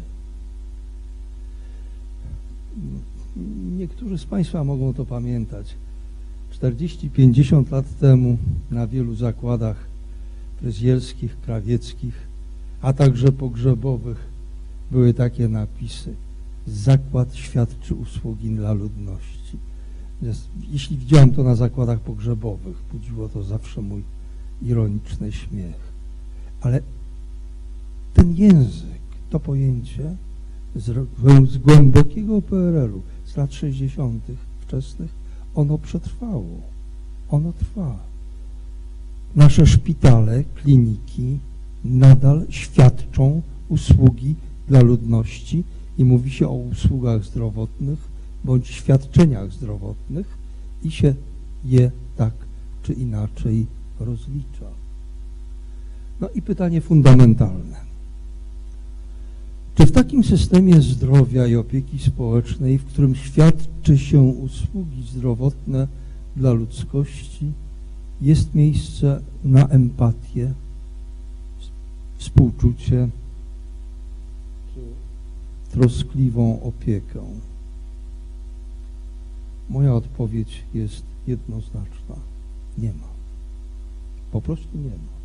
Niektórzy z Państwa mogą to pamiętać. czterdzieści pięćdziesiąt lat temu na wielu zakładach fryzjerskich, krawieckich, a także pogrzebowych były takie napisy: zakład świadczy usługi dla ludności. Jeśli widziałem to na zakładach pogrzebowych, budziło to zawsze mój ironiczny śmiech. Ale ten język, to pojęcie z, z głębokiego P R L u, z lat sześćdziesiątych wczesnych, ono przetrwało. Ono trwa. Nasze szpitale, kliniki nadal świadczą usługi dla ludności i mówi się o usługach zdrowotnych bądź świadczeniach zdrowotnych i się je tak czy inaczej rozlicza. No i pytanie fundamentalne. Czy w takim systemie zdrowia i opieki społecznej, w którym świadczy się usługi zdrowotne dla ludzkości, jest miejsce na empatię, współczucie czy troskliwą opiekę? Moja odpowiedź jest jednoznaczna. Nie ma. Po prostu nie ma.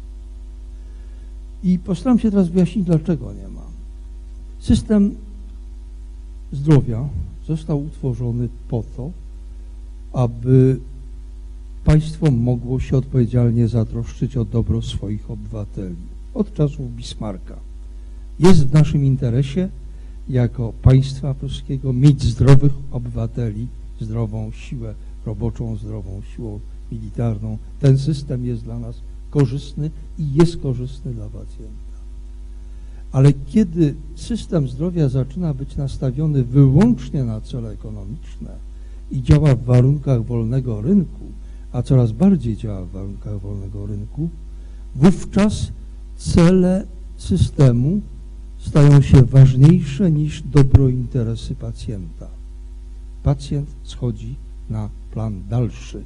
I postaram się teraz wyjaśnić, dlaczego nie ma. System zdrowia został utworzony po to, aby państwo mogło się odpowiedzialnie zatroszczyć o dobro swoich obywateli. Od czasów Bismarcka. Jest w naszym interesie, jako państwa polskiego, mieć zdrowych obywateli, zdrową siłę roboczą, zdrową siłą militarną. Ten system jest dla nas korzystny i jest korzystny dla pacjenta. Ale kiedy system zdrowia zaczyna być nastawiony wyłącznie na cele ekonomiczne i działa w warunkach wolnego rynku, a coraz bardziej działa w warunkach wolnego rynku, wówczas cele systemu stają się ważniejsze niż dobro interesy pacjenta. Pacjent schodzi na plan dalszy.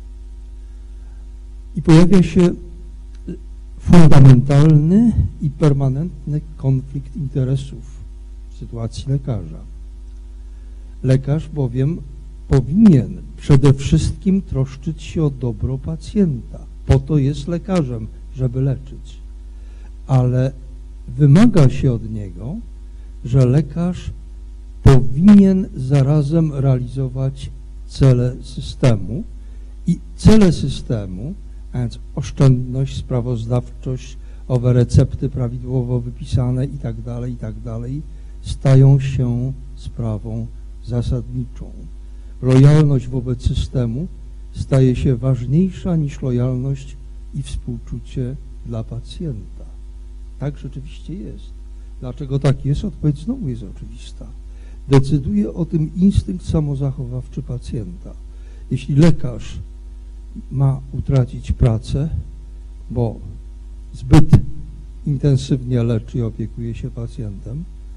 I pojawia się fundamentalny i permanentny konflikt interesów w sytuacji lekarza. Lekarz bowiem powinien przede wszystkim troszczyć się o dobro pacjenta. Po to jest lekarzem, żeby leczyć. Ale wymaga się od niego, że lekarz powinien zarazem realizować cele systemu i cele systemu, a więc oszczędność, sprawozdawczość, owe recepty prawidłowo wypisane i tak dalej, i tak dalej, stają się sprawą zasadniczą. Lojalność wobec systemu staje się ważniejsza niż lojalność i współczucie dla pacjenta. Tak rzeczywiście jest. Dlaczego tak jest? Odpowiedź znowu jest oczywista. Decyduje o tym instynkt samozachowawczy pacjenta. Jeśli lekarz ma utracić pracę, bo zbyt intensywnie leczy i opiekuje się pacjentem,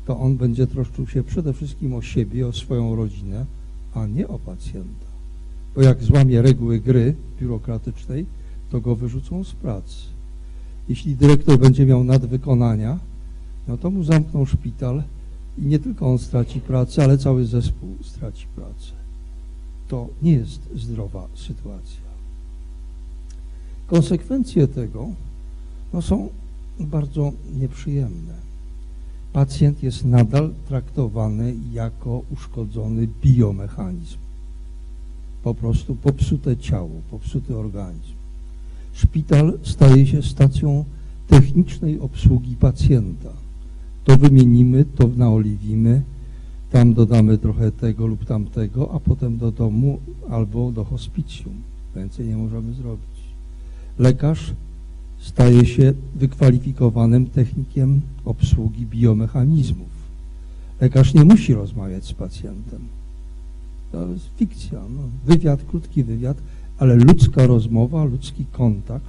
to on będzie troszczył się przede wszystkim o siebie, o swoją rodzinę, a nie o pacjenta. Bo jak złamie reguły gry biurokratycznej, to go wyrzucą z pracy. Jeśli dyrektor będzie miał nadwykonania, no to mu zamkną szpital i nie tylko on straci pracę, ale cały zespół straci pracę. To nie jest zdrowa sytuacja. Konsekwencje tego no, są bardzo nieprzyjemne. Pacjent jest nadal traktowany jako uszkodzony biomechanizm. Po prostu popsute ciało, popsuty organizm. Szpital staje się stacją technicznej obsługi pacjenta. To wymienimy, to naoliwimy, tam dodamy trochę tego lub tamtego, a potem do domu albo do hospicjum. Więcej nie możemy zrobić. Lekarz staje się wykwalifikowanym technikiem obsługi biomechanizmów. Lekarz nie musi rozmawiać z pacjentem. To jest fikcja. No. Wywiad, krótki wywiad, ale ludzka rozmowa, ludzki kontakt,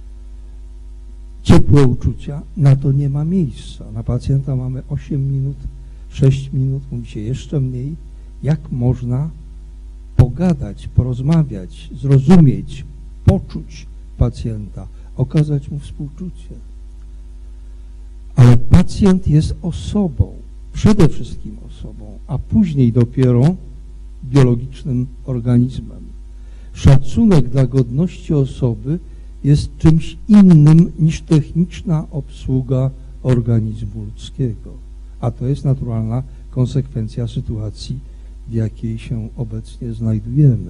ciepłe uczucia, na to nie ma miejsca. Na pacjenta mamy osiem minut, sześć minut, mówi się jeszcze mniej. Jak można pogadać, porozmawiać, zrozumieć, poczuć pacjenta, okazać mu współczucie. Ale pacjent jest osobą, przede wszystkim osobą, a później dopiero biologicznym organizmem. Szacunek dla godności osoby jest czymś innym niż techniczna obsługa organizmu ludzkiego. A to jest naturalna konsekwencja sytuacji, w jakiej się obecnie znajdujemy.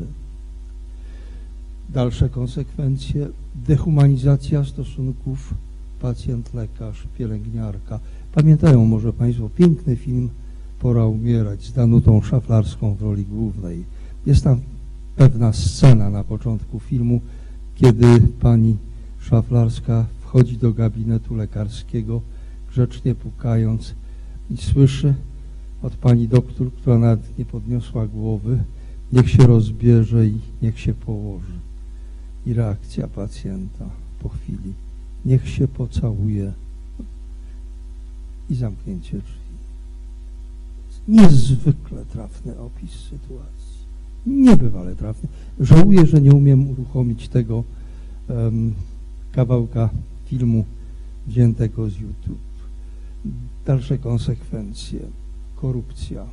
Dalsze konsekwencje, dehumanizacja stosunków pacjent-lekarz, pielęgniarka. Pamiętają może Państwo piękny film Pora umierać z Danutą Szaflarską w roli głównej. Jest tam pewna scena na początku filmu, kiedy pani Szaflarska wchodzi do gabinetu lekarskiego, grzecznie pukając i słyszy od pani doktor, która nawet nie podniosła głowy, niech się rozbierze i niech się położy. I reakcja pacjenta po chwili, niech się pocałuje i zamknięcie drzwi. Niezwykle trafny opis sytuacji. Niebywale trafny. Żałuję, że nie umiem uruchomić tego um, kawałka filmu wziętego z YouTube. Dalsze konsekwencje. Korupcja.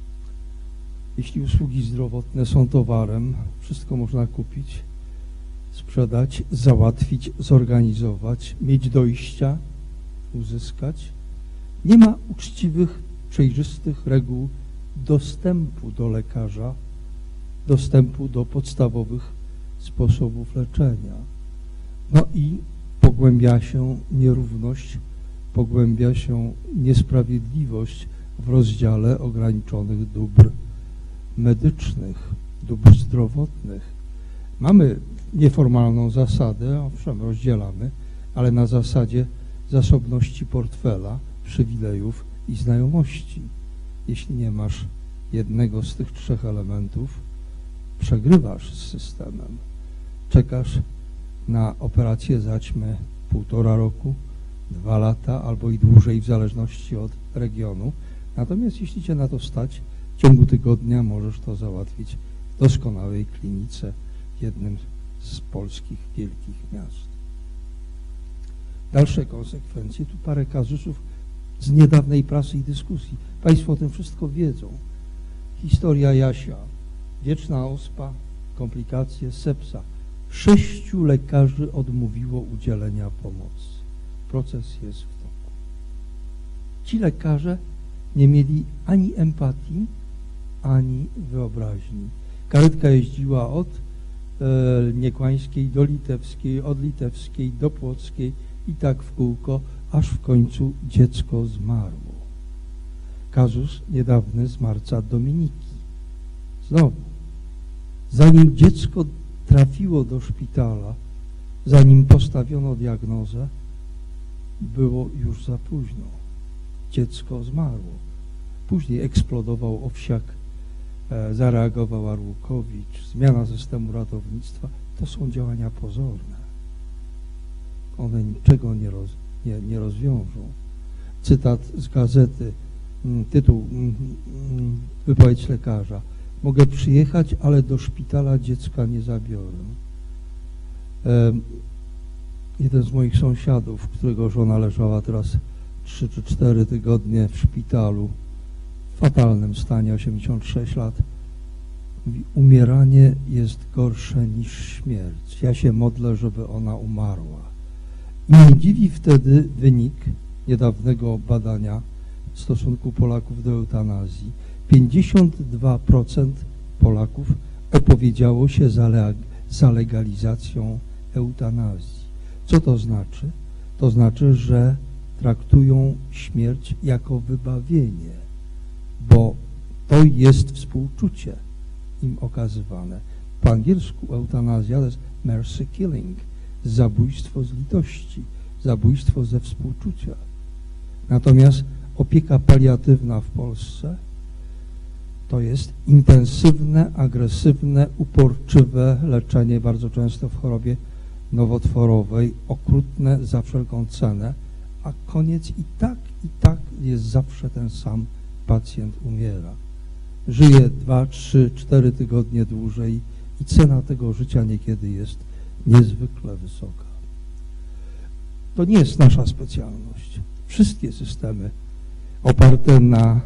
Jeśli usługi zdrowotne są towarem, wszystko można kupić, sprzedać, załatwić, zorganizować, mieć dojścia, uzyskać. Nie ma uczciwych, przejrzystych reguł dostępu do lekarza, dostępu do podstawowych sposobów leczenia. No i pogłębia się nierówność, pogłębia się niesprawiedliwość w rozdziale ograniczonych dóbr medycznych, dóbr zdrowotnych. Mamy nieformalną zasadę, owszem, rozdzielamy, ale na zasadzie zasobności portfela, przywilejów i znajomości. Jeśli nie masz jednego z tych trzech elementów, przegrywasz z systemem. Czekasz na operację zaćmy półtora roku, dwa lata albo i dłużej w zależności od regionu. Natomiast jeśli cię na to stać, w ciągu tygodnia możesz to załatwić w doskonałej klinice w jednym z polskich wielkich miast. Dalsze konsekwencje, tu parę kazusów z niedawnej prasy i dyskusji. Państwo o tym wszystko wiedzą. Historia Jasia, wieczna ospa, komplikacje, sepsa. Sześciu lekarzy odmówiło udzielenia pomocy. Proces jest w toku. Ci lekarze nie mieli ani empatii, ani wyobraźni. Karetka jeździła od e, Niekłańskiej do Litewskiej, od Litewskiej do Płockiej i tak w kółko, aż w końcu dziecko zmarło. Kazus niedawny z marca Dominiki. Znowu, zanim dziecko trafiło do szpitala, zanim postawiono diagnozę, było już za późno. Dziecko zmarło. Później eksplodował Owsiak, e, zareagował Arłukowicz, zmiana systemu ratownictwa. To są działania pozorne. One niczego nie, roz, nie, nie rozwiążą. Cytat z gazety tytuł, wypowiedź lekarza. Mogę przyjechać, ale do szpitala dziecka nie zabiorę. Jeden z moich sąsiadów, którego żona leżała teraz trzy czy cztery tygodnie w szpitalu, w fatalnym stanie, osiemdziesiąt sześć lat, mówi, umieranie jest gorsze niż śmierć. Ja się modlę, żeby ona umarła. I mnie dziwi wtedy wynik niedawnego badania w stosunku Polaków do eutanazji. pięćdziesiąt dwa procent Polaków opowiedziało się za, le za legalizacją eutanazji. Co to znaczy? To znaczy, że traktują śmierć jako wybawienie, bo to jest współczucie im okazywane. Po angielsku eutanazja to jest mercy killing, zabójstwo z litości, zabójstwo ze współczucia. Natomiast opieka paliatywna w Polsce to jest intensywne, agresywne, uporczywe leczenie, bardzo często w chorobie nowotworowej, okrutne za wszelką cenę, a koniec i tak, i tak jest zawsze ten sam, pacjent umiera. Żyje dwa, trzy, cztery tygodnie dłużej i cena tego życia niekiedy jest niezwykle wysoka. To nie jest nasza specjalność. Wszystkie systemy oparte na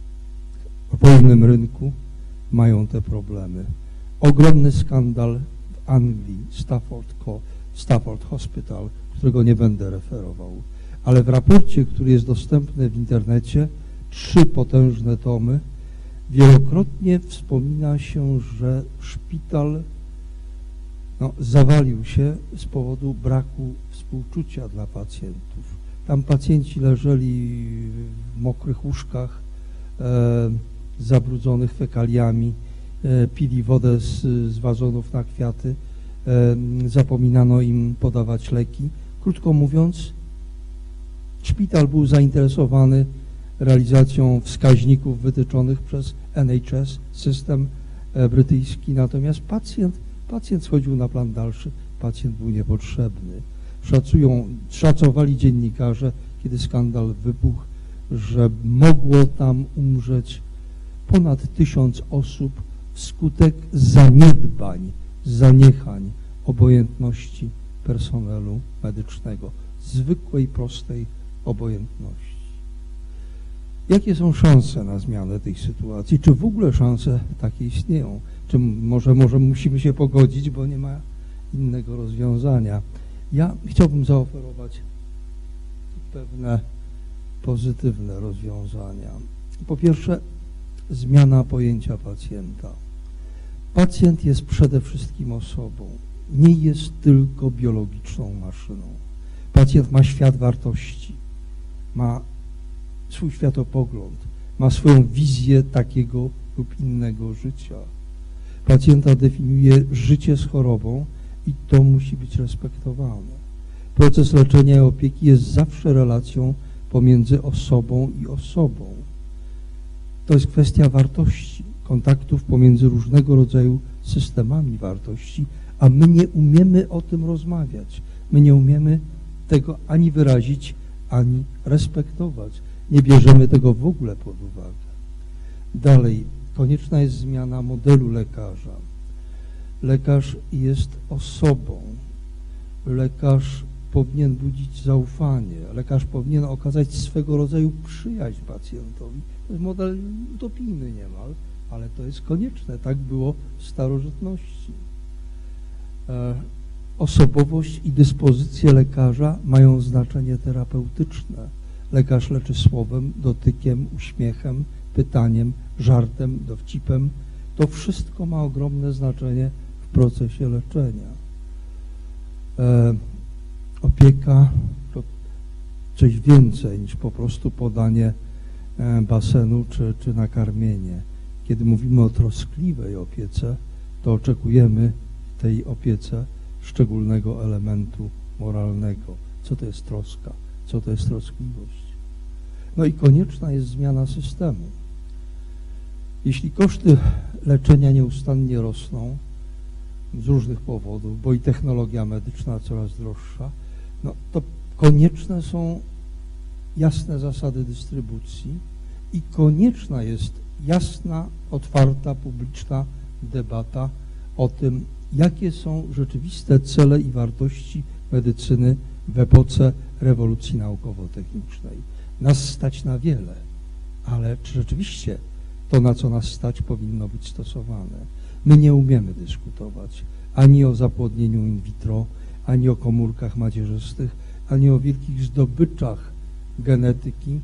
wolnym rynku mają te problemy. Ogromny skandal w Anglii, Stafford, Stafford Hospital, którego nie będę referował, ale w raporcie, który jest dostępny w internecie, trzy potężne tomy, wielokrotnie wspomina się, że szpital no, zawalił się z powodu braku współczucia dla pacjentów. Tam pacjenci leżeli w mokrych łóżkach, e, zabrudzonych fekaliami, e, pili wodę z, z wazonów na kwiaty, e, zapominano im podawać leki. Krótko mówiąc, szpital był zainteresowany realizacją wskaźników wytyczonych przez N H S, system e, brytyjski, natomiast pacjent, pacjent schodził na plan dalszy, pacjent był niepotrzebny. Szacują, szacowali dziennikarze, kiedy skandal wybuchł, że mogło tam umrzeć ponad tysiąc osób wskutek zaniedbań, zaniechań, obojętności personelu medycznego, zwykłej, prostej obojętności. Jakie są szanse na zmianę tej sytuacji? Czy w ogóle szanse takie istnieją? Czy może, może musimy się pogodzić, bo nie ma innego rozwiązania? Ja chciałbym zaoferować pewne pozytywne rozwiązania. Po pierwsze, zmiana pojęcia pacjenta. Pacjent jest przede wszystkim osobą, nie jest tylko biologiczną maszyną. Pacjent ma świat wartości, ma swój światopogląd, ma swoją wizję takiego lub innego życia. Pacjenta definiuje życie z chorobą i to musi być respektowane. Proces leczenia i opieki jest zawsze relacją pomiędzy osobą i osobą. To jest kwestia wartości, kontaktów pomiędzy różnego rodzaju systemami wartości, a my nie umiemy o tym rozmawiać. My nie umiemy tego ani wyrazić, ani respektować. Nie bierzemy tego w ogóle pod uwagę. Dalej, konieczna jest zmiana modelu lekarza. Lekarz jest osobą. Lekarz powinien budzić zaufanie. Lekarz powinien okazać swego rodzaju przyjaźń pacjentowi. To jest model utopijny niemal, ale to jest konieczne. Tak było w starożytności. E, osobowość i dyspozycje lekarza mają znaczenie terapeutyczne. Lekarz leczy słowem, dotykiem, uśmiechem, pytaniem, żartem, dowcipem. To wszystko ma ogromne znaczenie w procesie leczenia. E, opieka to coś więcej niż po prostu podanie e, basenu czy, czy nakarmienie. Kiedy mówimy o troskliwej opiece, to oczekujemy w tej opiece szczególnego elementu moralnego. Co to jest troska? Co to jest troskliwość? No i konieczna jest zmiana systemu. Jeśli koszty leczenia nieustannie rosną z różnych powodów, bo i technologia medyczna coraz droższa, no to konieczne są jasne zasady dystrybucji i konieczna jest jasna, otwarta, publiczna debata o tym, jakie są rzeczywiste cele i wartości medycyny w epoce rewolucji naukowo-technicznej. Nas stać na wiele, ale czy rzeczywiście to, na co nas stać, powinno być stosowane? My nie umiemy dyskutować ani o zapłodnieniu in vitro, ani o komórkach macierzystych, ani o wielkich zdobyczach genetyki.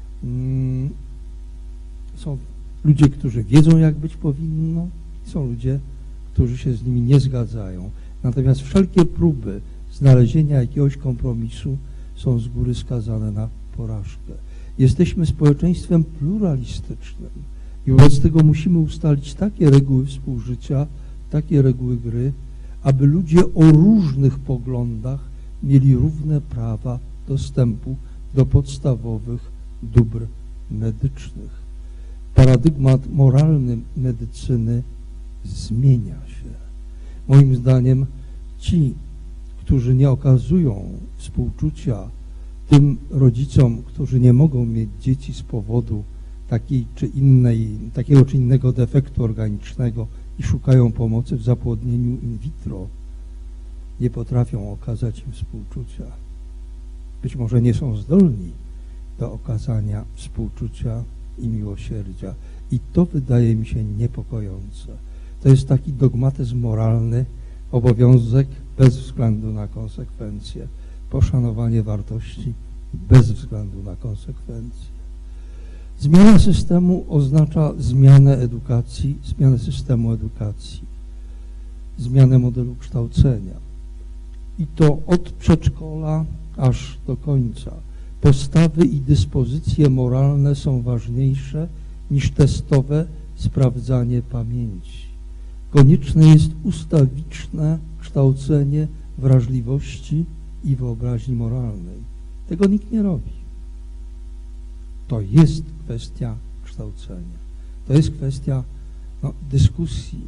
Są ludzie, którzy wiedzą, jak być powinno, są ludzie, którzy się z nimi nie zgadzają. Natomiast wszelkie próby znalezienia jakiegoś kompromisu są z góry skazane na porażkę. Jesteśmy społeczeństwem pluralistycznym i wobec tego musimy ustalić takie reguły współżycia, takie reguły gry, aby ludzie o różnych poglądach mieli równe prawa dostępu do podstawowych dóbr medycznych. Paradygmat moralny medycyny zmienia się. Moim zdaniem ci, którzy nie okazują współczucia tym rodzicom, którzy nie mogą mieć dzieci z powodu takiej czy innej, takiego czy innego defektu organicznego i szukają pomocy w zapłodnieniu in vitro, nie potrafią okazać im współczucia. Być może nie są zdolni do okazania współczucia i miłosierdzia. I to wydaje mi się niepokojące. To jest taki dogmatyzm moralny, obowiązek bez względu na konsekwencje, poszanowanie wartości bez względu na konsekwencje. Zmiana systemu oznacza zmianę edukacji, zmianę systemu edukacji, zmianę modelu kształcenia. I to od przedszkola aż do końca. Postawy i dyspozycje moralne są ważniejsze niż testowe sprawdzanie pamięci. Konieczne jest ustawiczne kształcenie wrażliwości i wyobraźni moralnej. Tego nikt nie robi. To jest kwestia kształcenia. To jest kwestia no, dyskusji,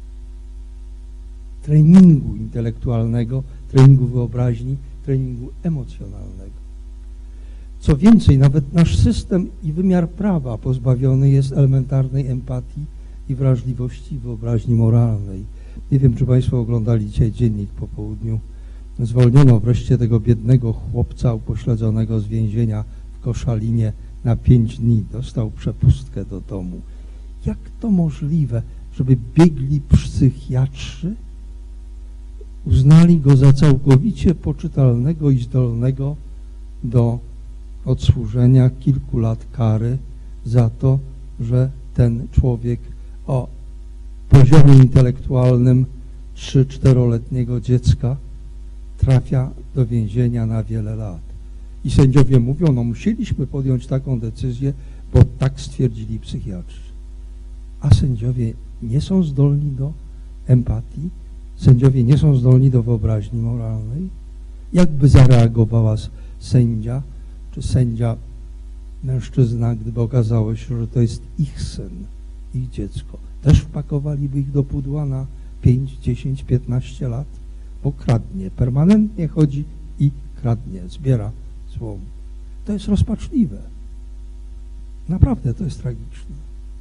treningu intelektualnego, treningu wyobraźni, treningu emocjonalnego. Co więcej, nawet nasz system i wymiar prawa pozbawiony jest elementarnej empatii i wrażliwości i wyobraźni moralnej. Nie wiem, czy Państwo oglądali dzisiaj dziennik po południu. Zwolniono wreszcie tego biednego chłopca upośledzonego z więzienia w Koszalinie na pięć dni. Dostał przepustkę do domu. Jak to możliwe, żeby biegli psychiatrzy uznali go za całkowicie poczytalnego i zdolnego do odsłużenia kilku lat kary za to, że ten człowiek o poziomie intelektualnym trzy-czteroletniego dziecka trafia do więzienia na wiele lat. I sędziowie mówią, no musieliśmy podjąć taką decyzję, bo tak stwierdzili psychiatrzy. A sędziowie nie są zdolni do empatii, sędziowie nie są zdolni do wyobraźni moralnej. Jakby zareagowała sędzia, czy sędzia mężczyzna, gdyby okazało się, że to jest ich syn, ich dziecko? Też wpakowaliby ich do pudła na pięć, dziesięć, piętnaście lat? Bo kradnie, permanentnie chodzi i kradnie, zbiera złom. To jest rozpaczliwe. Naprawdę to jest tragiczne.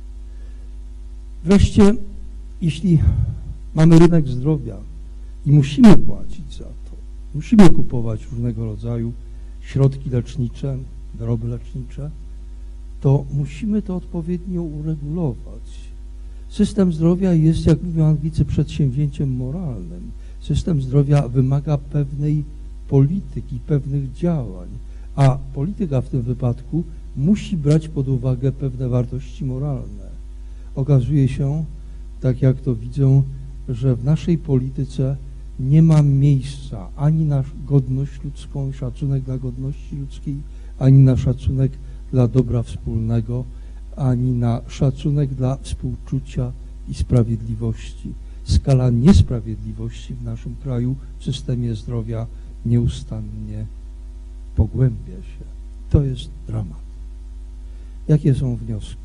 Wreszcie, jeśli mamy rynek zdrowia i musimy płacić za to, musimy kupować różnego rodzaju środki lecznicze, wyroby lecznicze, to musimy to odpowiednio uregulować. System zdrowia jest, jak mówią Anglicy, przedsięwzięciem moralnym. System zdrowia wymaga pewnej polityki, pewnych działań, a polityka w tym wypadku musi brać pod uwagę pewne wartości moralne. Okazuje się, tak jak to widzę, że w naszej polityce nie ma miejsca ani na godność ludzką, szacunek dla godności ludzkiej, ani na szacunek dla dobra wspólnego, ani na szacunek dla współczucia i sprawiedliwości. Skala niesprawiedliwości w naszym kraju w systemie zdrowia nieustannie pogłębia się. To jest dramat. Jakie są wnioski?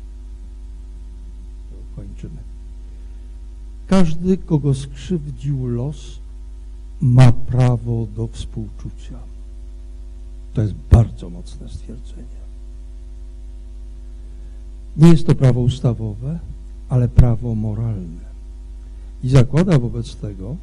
Kończymy. Każdy, kogo skrzywdził los, ma prawo do współczucia. To jest bardzo mocne stwierdzenie. Nie jest to prawo ustawowe, ale prawo moralne. I zakłada wobec tego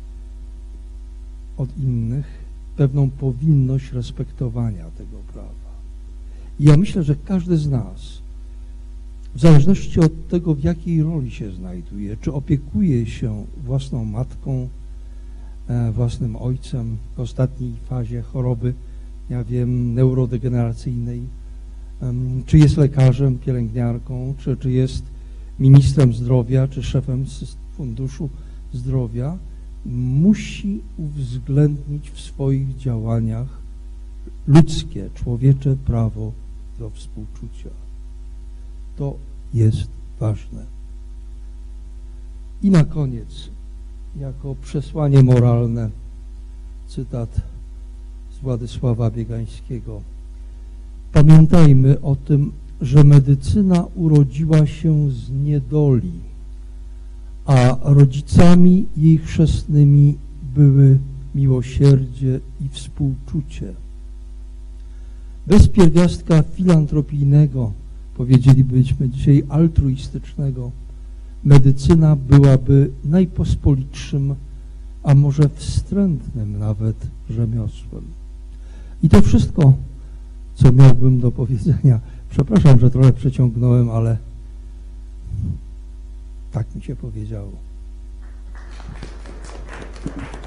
od innych pewną powinność respektowania tego prawa. I ja myślę, że każdy z nas, w zależności od tego, w jakiej roli się znajduje, czy opiekuje się własną matką, własnym ojcem w ostatniej fazie choroby, ja wiem, neurodegeneracyjnej, czy jest lekarzem, pielęgniarką, czy, czy jest ministrem zdrowia, czy szefem Funduszu Zdrowia, musi uwzględnić w swoich działaniach ludzkie, człowiecze prawo do współczucia. To jest ważne. I na koniec, jako przesłanie moralne, cytat z Władysława Biegańskiego. Pamiętajmy o tym, że medycyna urodziła się z niedoli, a rodzicami jej chrzestnymi były miłosierdzie i współczucie. Bez pierwiastka filantropijnego, powiedzielibyśmy dzisiaj altruistycznego, medycyna byłaby najpospolitszym, a może wstrętnym nawet rzemiosłem. I to wszystko, co miałbym do powiedzenia. Przepraszam, że trochę przeciągnąłem, ale tak mi się powiedziało.